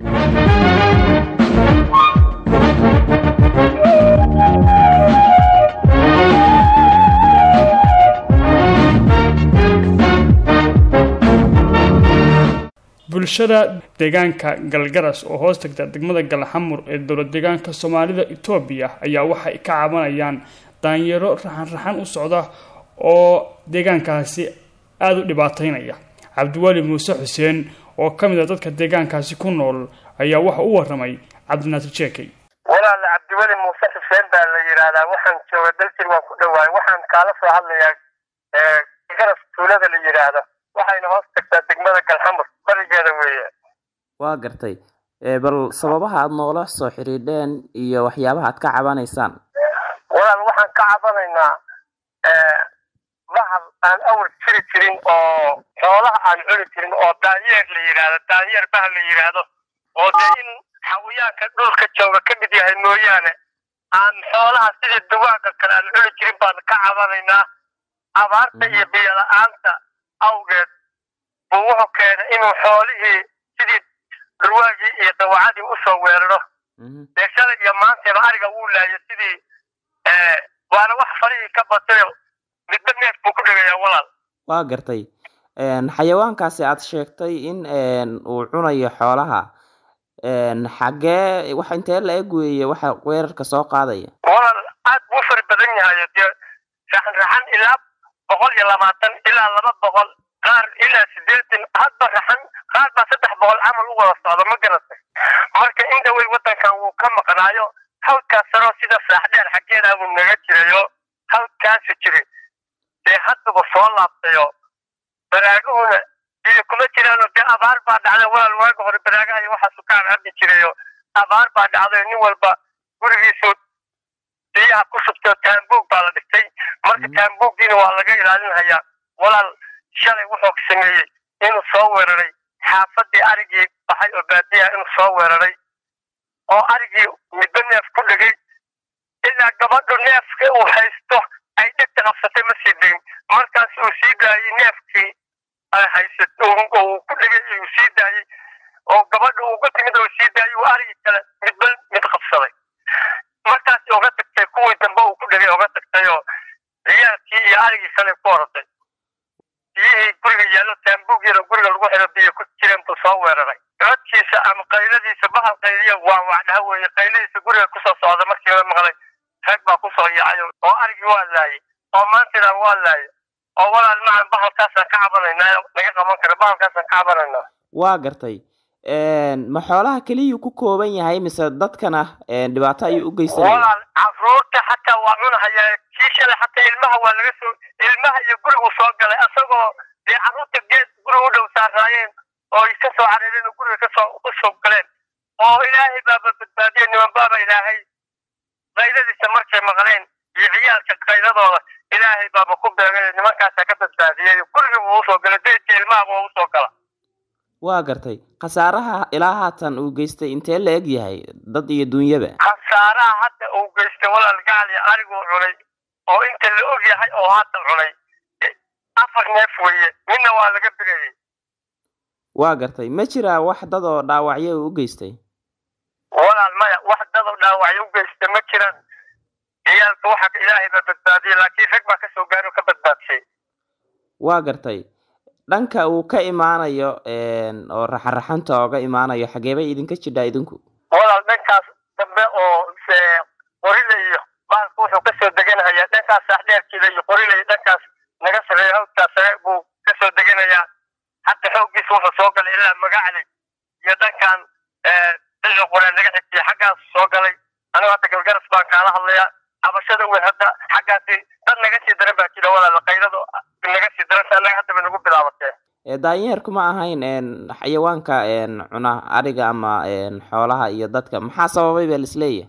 bulshada deegaanka Galgaras oo hoos tagta degmada Galxamur ee dowlad deegaanka Soomaalida Itoobiya ayaa waxay ka cabanayaan daanyaro raxan u socda oo deegaankaasi aad u dhibaateynaya. Cabdiwali Muuse Xuseen oo kamid ah dadka deegaankaasi ku nool ayaa waxa uu waramay Cabdinaasir Jeekay. walaal Cabdiwali Muuse Xuseen baa la yiraahdaa waxaan joogaa Daljir waan ku dhawaay waxaan kala soo hadlayaa Galgaras tuulada la yiraahdo waxayna hoos tagtaa degmada Galxamur barigeeda weeye. waa gartay bal sababaha aad noola soo xiriideen iyo waxyaabaha aad ka cabanaysaan. walaal waxaan ka cabanaynaa bahal aan awal jiri jirin oo xoolaha aan cuni jirin oo daanyeer la yiraahdo daanyeer bahal la yiraahdo oo in xawayaanka dhulka jooga ka mid yahay mooyaane aan xoolaha sida duwaaga kale aan cuni jirin baan ka cabanaynaa. abaarta iyo biyo la'aanta awgeed buu wuxuu keenay inuu xoolihii sidii durwaagii iyo dawacadii u soo weeraro dee shalay iyo maantaba ariga wuu laayay sidii waana wax farihii ka batayo midba neef buu ku dhigayaa walaal. waa gartay xayawaankaasi aad sheegtay in uu cunayo xoolaha xagee wax intee la eg weeye waxa weerarka soo qaadaya? walaal aad buu fara badan yahay dee raxan ilaa 120 ilaa 200 qaar ilaa 80 hadba raxan qaar baa 300 camal u wada socdo ma garatay. marka in dhawey wadankan wuu ka maqnaayo halkaas saro sida saaxdheer xageeda uu naga jirayo halkaas jiray ee haddaba soo laabtayo baraaguhuna iyo kuma jiraan dee abaar baa dhacday walaal waaga hore baraagaha iyo waxa sukaan cabbi jirayo abaar baa dhacday nin walba gurigiisu biyaha ku shubtay taambuug baa la dhigtay marka taambuuggiina waa laga ilaalinhayaa walaal shalay wuxuu sameeyey inuu soo weeraray xaafadii arigii baxay oo baadiya inuu soo weeraray oo arigii midba neef ku dhigay ilaa gabadhu neefka uu haysto ay dhegta qabsatay ma sii degin markaas uu sii daayey neefkii ay haysato uu ku dhigay uu sii daayey oo gabadhu uga timid oo sii daayey uu arigii kale midba mid qabsaday markaas uga tagtay kuwii dambe uu ku dhigay uga tagtay oo ciyaalkii iyo arigii kale ku orday biyihii guriga yaallo taambuugiina guriga lagu xiro biyo ku jireen buu soo weeraray codkiisa ama qayladiisa bahal qayliya waa wacdhaha weeye qayladiisa guriga kusoo socda markii la maqlay rag baa kusoo yacayo oo arigii waa laayay oo maantidan waa laayay oo walaal macan bahalkaasaan ka cabanaynaa naga qaban kara bahalkaasaan ka cabanaynaa. waa gartay ma xoolaha keliyuu ku kooban yahay mise dadkana dhibaato ayuu u geysanaya? walaal caruurta xataa waa cunahayaa kii shalay xataa ilmaha waa laga soo ilmaha iyo gurigu soo galay asagoo dee caruurta geed guriga u dhow saaraayeen oo ay ka soo careereen oo guriga kusoo galeen oo ilaahay baaba badbaadiyey niman baaba ilaahay qayladiisa markay maqleen iyo ciyaalka qayladooda ilaahay baaba ku beegay nimankaasaa ka badbaadiyey guriga wuu usoo galay deydka ilmaha waa usoo gala. waa gartay khasaaraha ilaa haatan uu geystay intee la eg yahay dad iyo duunyaba? khasaaraha hadda uu geystay walaal gacal iyo ariguu cunay oo inta la og yahay oo hadda cunay 4 neef weeye midna waa laga bigayey. waa gartay ma jiraa wax dad oo dhaawacyo u geystay? walaal maya wax dad oo dhaawacyo u geystay ma jiraan ciyaalka waxa ilaahay baa badbaadiyey laakiin rag baa kasoo gaaro ka badbaadshay. waa gartay dhanka uu ka imaanayo oo raxaraxanta ooga imaanayo xagee bay idinka jidhaa idinku? walaal dhankaas dambe oo qorile iyo baalka wuxuu kasoo deganayaa dhankaas saaxdheerkeeda iyo qorile iyo dhankaas naga sareeyo halkaas sare buu kasoo deganayaa hadda xooggiisa wuxuu soo galay ilaa magacli iyo dhankan xilli qoreen naga xigtay xaggaas soo galay anigu hadda galgaras baan kaala hadlayaa cabashada weyn hadda xaggaasi dad naga sii daran baa jira walaal qayladu naga sii daran annaga hadda bay nagu bilaabatee. daanyeerku ma ahayn xayawaanka cuna ariga ama xoolaha iyo dadka maxaa sababay baa lisleeyahay?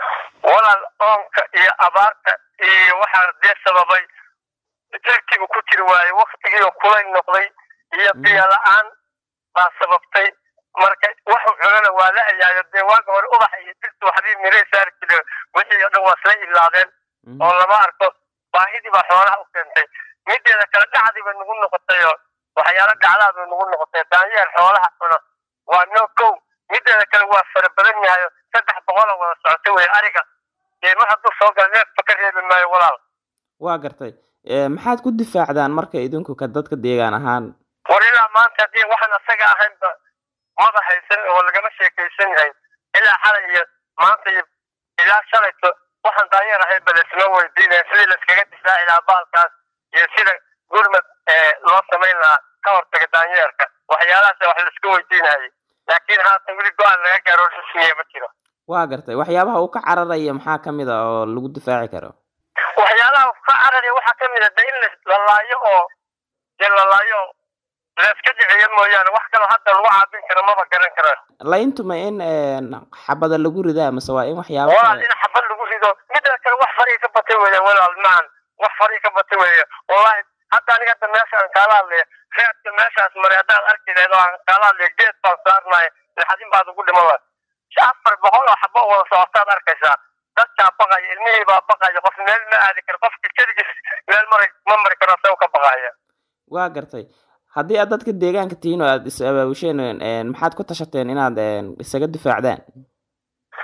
walaal oonka iyo abaarta iyo waxaa dee sababay jirkiibu ku jiri waayey waktigiioo kulayl noqday iyo biyo la-aan baa sababtay marka waxu cunana waa la ayaayo dee waaga hore ubax iyo dirtu waxbii miray saari jire wixii oo dhan waa isla ilaadeen oo lama arko baahidii baa xoolaha u keentay mideeda kale dhacdii bay nagu noqotayoo waxyaalo dhacdaa bay nagu noqotay daanyeer xoolaha cuna waa no kow mideeda kale waa fara badan yahay 300 wada socotay wey ariga dee mar hadduu soo gala neefba ka reebi maayo walaal. waa gartay maxaad ku difaacdaan marka idinku ka dadka deegaan ahaan? war ilaa maanta haddii waxaan asaga ahaynba maba haysan oo lagama sheekaysan yahay ilaa xalay iyo maanta iyo ilaa shalayto waxaan daanyeer ahayn ba laisma weydiinaya sidii laiskaga difaaci lahaa baalkaas iyo sida gurmad loo samayn lahaa ka hortaga daanyeerka waxyaalahaas wax laiska weydiinayay laakiin haatan weli go-aan laga gaaro rasmiya ma jiro. waa gartay waxyaabaha uu ka cararaya maxaa ka mid a oo lagu difaaci karo? waxyaalaha uu ka cararaya waxaa ka mid a de in la laayo oo dee la laayo leeska dhiciyo mooyaane wax kaloo hadda lagu caabin karo maba garan karo. layntuma in xabada lagu ridaa mase waa in waxyaaba walaal in xabad lagu rido midda kale wax farii ka batay weeye walaal maan wax farii ka batay weeye wallahi hadda aniga hadda meeshaan kaala hadlaya reedka meeshaas maray haddaad arki lahayd oo aan kaala hadlaya geed baan saarnay laxadin baad ugu dhiman lahayd 400 oo xabo wada socotaad arkaysaa dadkaa baqaya ilmihii baa baqaya qof meel ma aadi karo qofkii keligiis meel ma mari karo asagoo ka baqaya. waa gartay haddii aad dadka deegaanka tihiin oo aad is abaabisheen maxaad ku tashateen inaad isaga difaacdaan?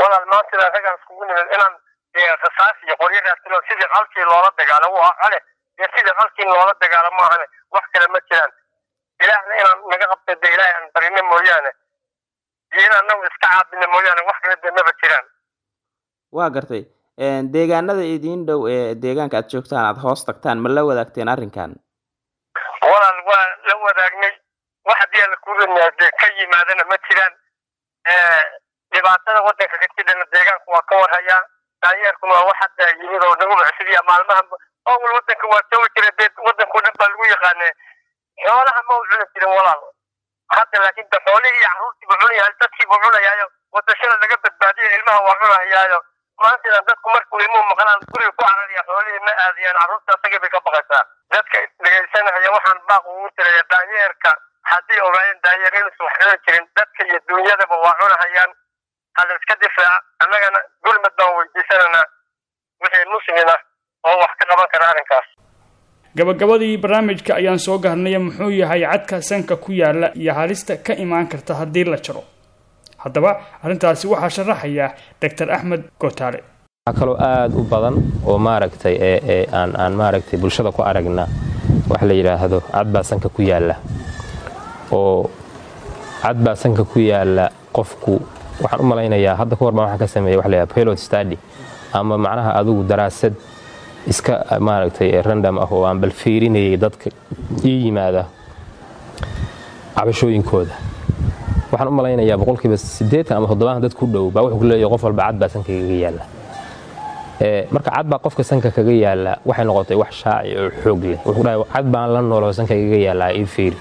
walaal maanta ragaan iskugu nimid inaan rasaas iyo qoryo raasilo sidii qalkii loola dagaalamo waa cale iyo sidii qalkii loola dagaalamo ahane wax kale ma jiraan ilaahna inaan naga qabtay dee ilaahay aan barino mooyaane iyo inaan nagu iska caabino mooyaane wax kale dee maba jiraan waa gartay deegaanada idiin dhow ee deegaanka aad joogtaan aad hoos tagtaan ma la wadaagteen arrinkan walaal waa la wadaagnay wax haddii la kuurinaa ka yimaadana ma jiraan dhibaatada waddanka ka jidhana deegaanku waa ka warhayaa daayeerkuna waa wax hadda yimid oo nagu cusubya maalmahan awal waddanka waa soo jira dee waddanku dhan baa lagu yaqaanee xoolaha ma u cuni jirin walaal hadda laakiin de xoolihii iyo carruurtiibu cunayahay dadkiibu cunayaayo wadashada laga badbaadiyo ilmaha waa cunahayaayo maantana dadku markuu ilmuhu maqlaan guriga ku cararaya xoolihii ma aadiyaan carruurta asagii bay ka baqaysaa dadka dhegaysanaya waxaan baaq ugu tiraya daayeerka haddii ogaayeen daayeer inuusan wax cuni jirin dadka iyo duunyadaba waa cunahayaan hada iska difaac annagana gurmad baan weydiisananaa wixii muslimin ah oo wax ka qaban kara arrinkaas gabagabadii barnaamijka ayaan soo gaarnay muxuu yahay cadka sanka ku yaala iyo halista ka imaan karta haddii la jaro haddaba arrintaasi waxaa sharaxaya Dr. Axmed Gootaale waxa kaloo aad u badan oo maaragtay aan maaragtay bulshada ku aragna wax la yiraahdo cadba sanka ku yaala oo cadba sanka ku yaala qofku waxaan u malaynayaa hadda ka hor baan waxa ka sameeyay wax la yiraahdo pilot study ama macnaha adigu daraasad iska maaragtay random ah oo aan bal fiirinayay dadka yimaada cabashooyinkooda waxaan u malaynayaa boqolkiiba 80 ama 70 dad ku dhow baa wuxuu ku leeyahay qof walba cadba sanka kaga yaala marka cadba qofka sanka kaga yaala waxay noqotay wax shaaci oo xoog leh wuxuu dhahay cadba la nool sanka kaga yaala in fiir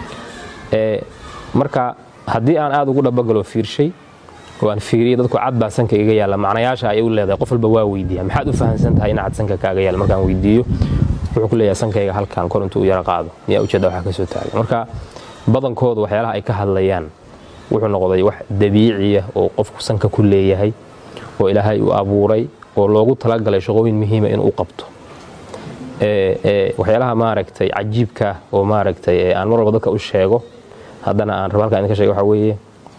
marka haddii aan aad ugu dhabagalo fiirshay waan fiiriyay dadku cadba sanka kaga yaala macnayaasha ay u leedahay qof walba waa weydiiyaa maxaad u fahansan tahay in cad sanka kaga yaala markaan weydiiyo wuxuu ku leeyahay sankayga halkaan kor intuu yara qaado miyaa ujeeda waxa ka soo taagan marka badankoodu waxyaalaha ay ka hadlayaan wuxuu noqday wax dabiici ah oo qofku sanka ku leeyahay oo ilaahay uu abuuray oo loogu talagalay shaqooyin muhiim ah in uu qabto waxyaalaha maaragtay cajiibka oo maaragtay aan mar walba dadka u sheego haddana aan rabo halkaan idinka sheego waxa weeye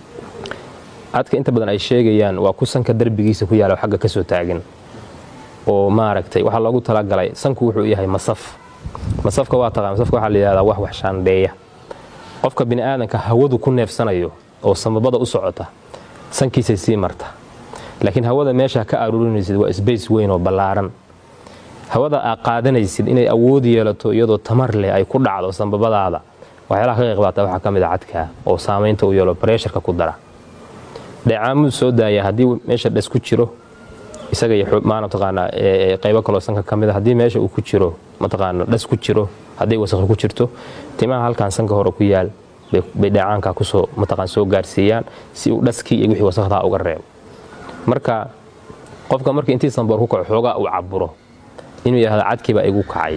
cadka inta badan ay sheegayaan waa ku sanka darbigiisa ku yaala xagga ka soo taagan oo maaragtay waxa loogu talagalay sanku wuxuu yahay masafka waa taqaan masafka waxa la yiraahdaa wax shaandheeya qofka bini aadanka hawadu ku neefsanayo oo samabada u socota sankiisa sii marta laakiin hawada meesha ka aruurinaysid waa space weyn oo ballaaran hawada aad qaadanaysid inay awood yeelato iyadoo tamar leh ay ku dhacdo sambabadaada waxyaalaha ka qeybqaata waxaa ka mid ah cadka oo saamaynta u yeelo pressureka ku dara dheecaamadu soo daaya haddii meesha dhas ku jiro isaga iyo maana taqaanaa qaybo kaloo sanka ka mid ah haddii meesha uu ku jiro mataqaana dhas ku jiro haddii wasakh ku jirto timaha halkaan sanka hore ku yaal bay dheecaanka kusoo mataqaan soo gaarsiiyaan si uu dhaskii iyo wixii wasakhda uga reebo marka qofka markii intii sanboor ku kaco xoogaa uu caburo inuu yiraahdo cadkiiba igu kacay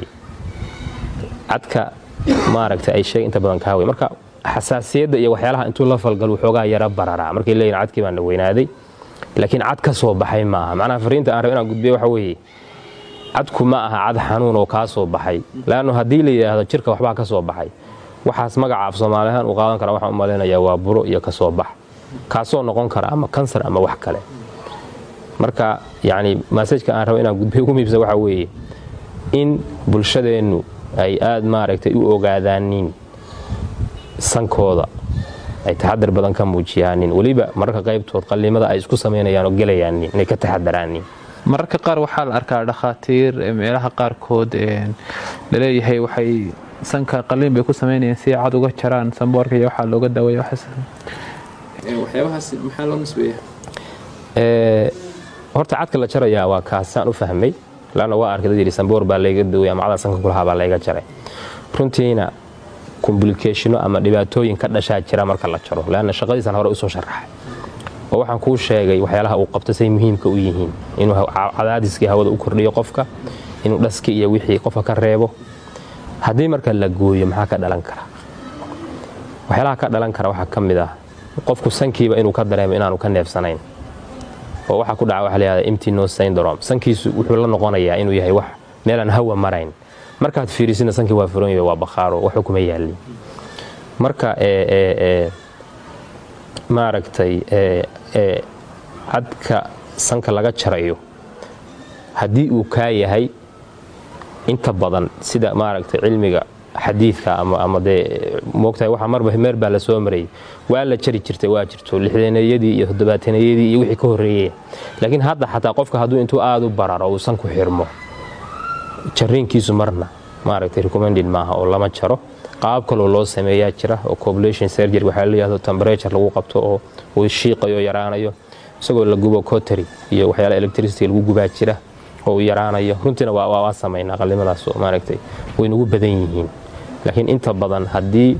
cadka maaragtay ay sheeg inta badan ka haway marka xasaasiyadda iyo waxyaalaha intuu la falgalo xoogaa yara barara markii leeyahay cadkii baan weynaaday laakiin cad ka soo baxay ma aha macnaha fariinta aan rabo inaan gudbiyo waxa weeye cadku ma aha cad xanuun oo ka soo baxay laano haddii la yiraahdo jirka waxbaa ka soo baxay waxaas magaca af Soomaaliyan u qaadan kara waxaan u maleynayaa waa buro iyo ka soo bax kaasoo noqon kara ama kansar ama wax kale marka yani message-ka aan rabo inaan gudbiyo ugu miibsan waxa weeye in bulshadeenu ay aad maaragtay u ogaadaanin sankooda ay taxadar badan ka muujiyaanin waliba mararka qaybtood qalliimada ay isku sameynayaan oo galayaan inay ka taxadaraanin mararka qaar waxaa la arkaa dhakhaatiir meelaha qaarkood laleeyahay waxay sanka qalliin bay ku sameynayaan si cad uga jaraan sanboorka iyo waxaa looga daaweeyo waxyaabahaas maxaa loo nisbeeyaa horta cadka la jarayaa waa kaasaan u fahmay laana waa arkay dad yiri sanboor baa layga daweeyaa macada sanka kulaha baa layga jaray runtiina complication ama dhibaatooyin ka dhashaa jira marka la jaro laana shaqadiisan hore u soo sharaxay oo waxaan kuu sheegay waxyaalaha uu qabto say muhiimka u yihiin inuu cadaadiskii hawada u kordhiyo qofka inuu dhaski iyo wixii qofka ka reebo haddii marka la gooyo maxaa ka dhalan kara waxyaalaha ka dhalan kara waxaa ka mid ah qofku sankiiba inuu ka dareemo inaanu ka neefsanayn oo waxa ku dhaca waxa la yiraahdaa empty nose syndrome sankiisu wuxuu la noqonayaa inuu yahay wax meel aan hawa marayn markaad fiirisina sankii waa furan yahay waa bakhaaro wax kuma yaalin marka maaragtay cadka sanka laga jarayo haddii uu kaa yahay inta badan sida maaragtay cilmiga xadiidka ama dee moogtahay waxa marba meer baa la soo maray waa la jari jirtay waa jirto 60-yadii iyo 70-yadii iyo wixii ka horeeyay laakiin hadda xataa qofka hadduu intuu aad u bararo uu san ku xirmo jariinkiisu marna maaragtay recommended maaha oo lama jaro qaab kale loo sameeyaa jira oo cobulation surgery waxa la yiraahdo temperature lagu qabto oo uu shiiqayo yaraanayo isagoo la gubo cautery iyo waxyaala electricity lagu gubaa jira oo yaraanayo runtiina waa sameynaa qalimadaas oo maaragtay way nagu badan yihiin laakiin inta badan haddii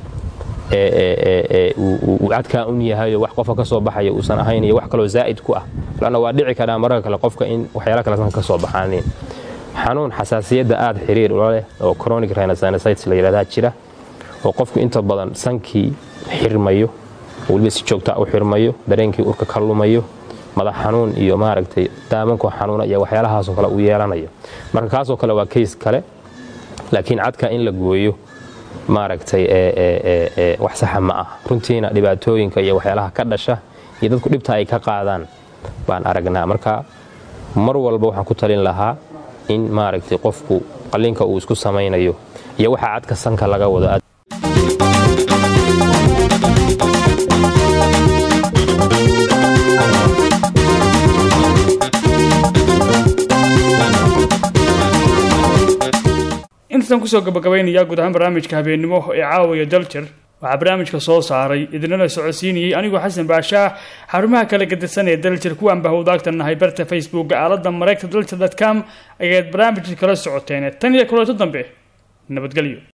uu cadka un yahay wax qofka ka soo baxaya uusan ahayn iyo wax kale oo zaa'id ku ah lana waa dhici karaa marka kale qofka in waxyaala kale ka soo baxaan xanuun xasaasiyadda aad xiriir u leh oo chronic rhinosinusitis la yiraahdo jira oo qofku inta badan sankii xirmayo waliba si joogta u xirmayo dareenkii urka ka lumayo madax xanuun iyo maaragtay daamanku xanuuna iyo waxyaalahaas oo kale uu yeelanayo marka kaas oo kale waa case kale laakiin cadka in la gooyo maaragtay wax sax ma ah runtiina dhibaatooyinka iyo waxyaalaha ka dhasha iyo dadku dhibta ay ka qaadaan baan aragnaa marka mar walba waxaan ku talin lahaa in maaragtay qofku qalliinka uu isku samaynayo iyo waxa cadka sanka laga wado intaan kusoo gabagabaynayaa guud ahaan barnaamijka habeenimo ee caawiya Daljir waxaa barnaamijka soo saaray idinana socodsiinayay anigoo Xasan Baasha xarumaha kala gedisan ee Daljir kuwan baa wadaagtanahay barta Facebook aalada mareegta daljir.com ayaad barnaamijka kala socoteen tan iyo kulanto dambe nabadgelyo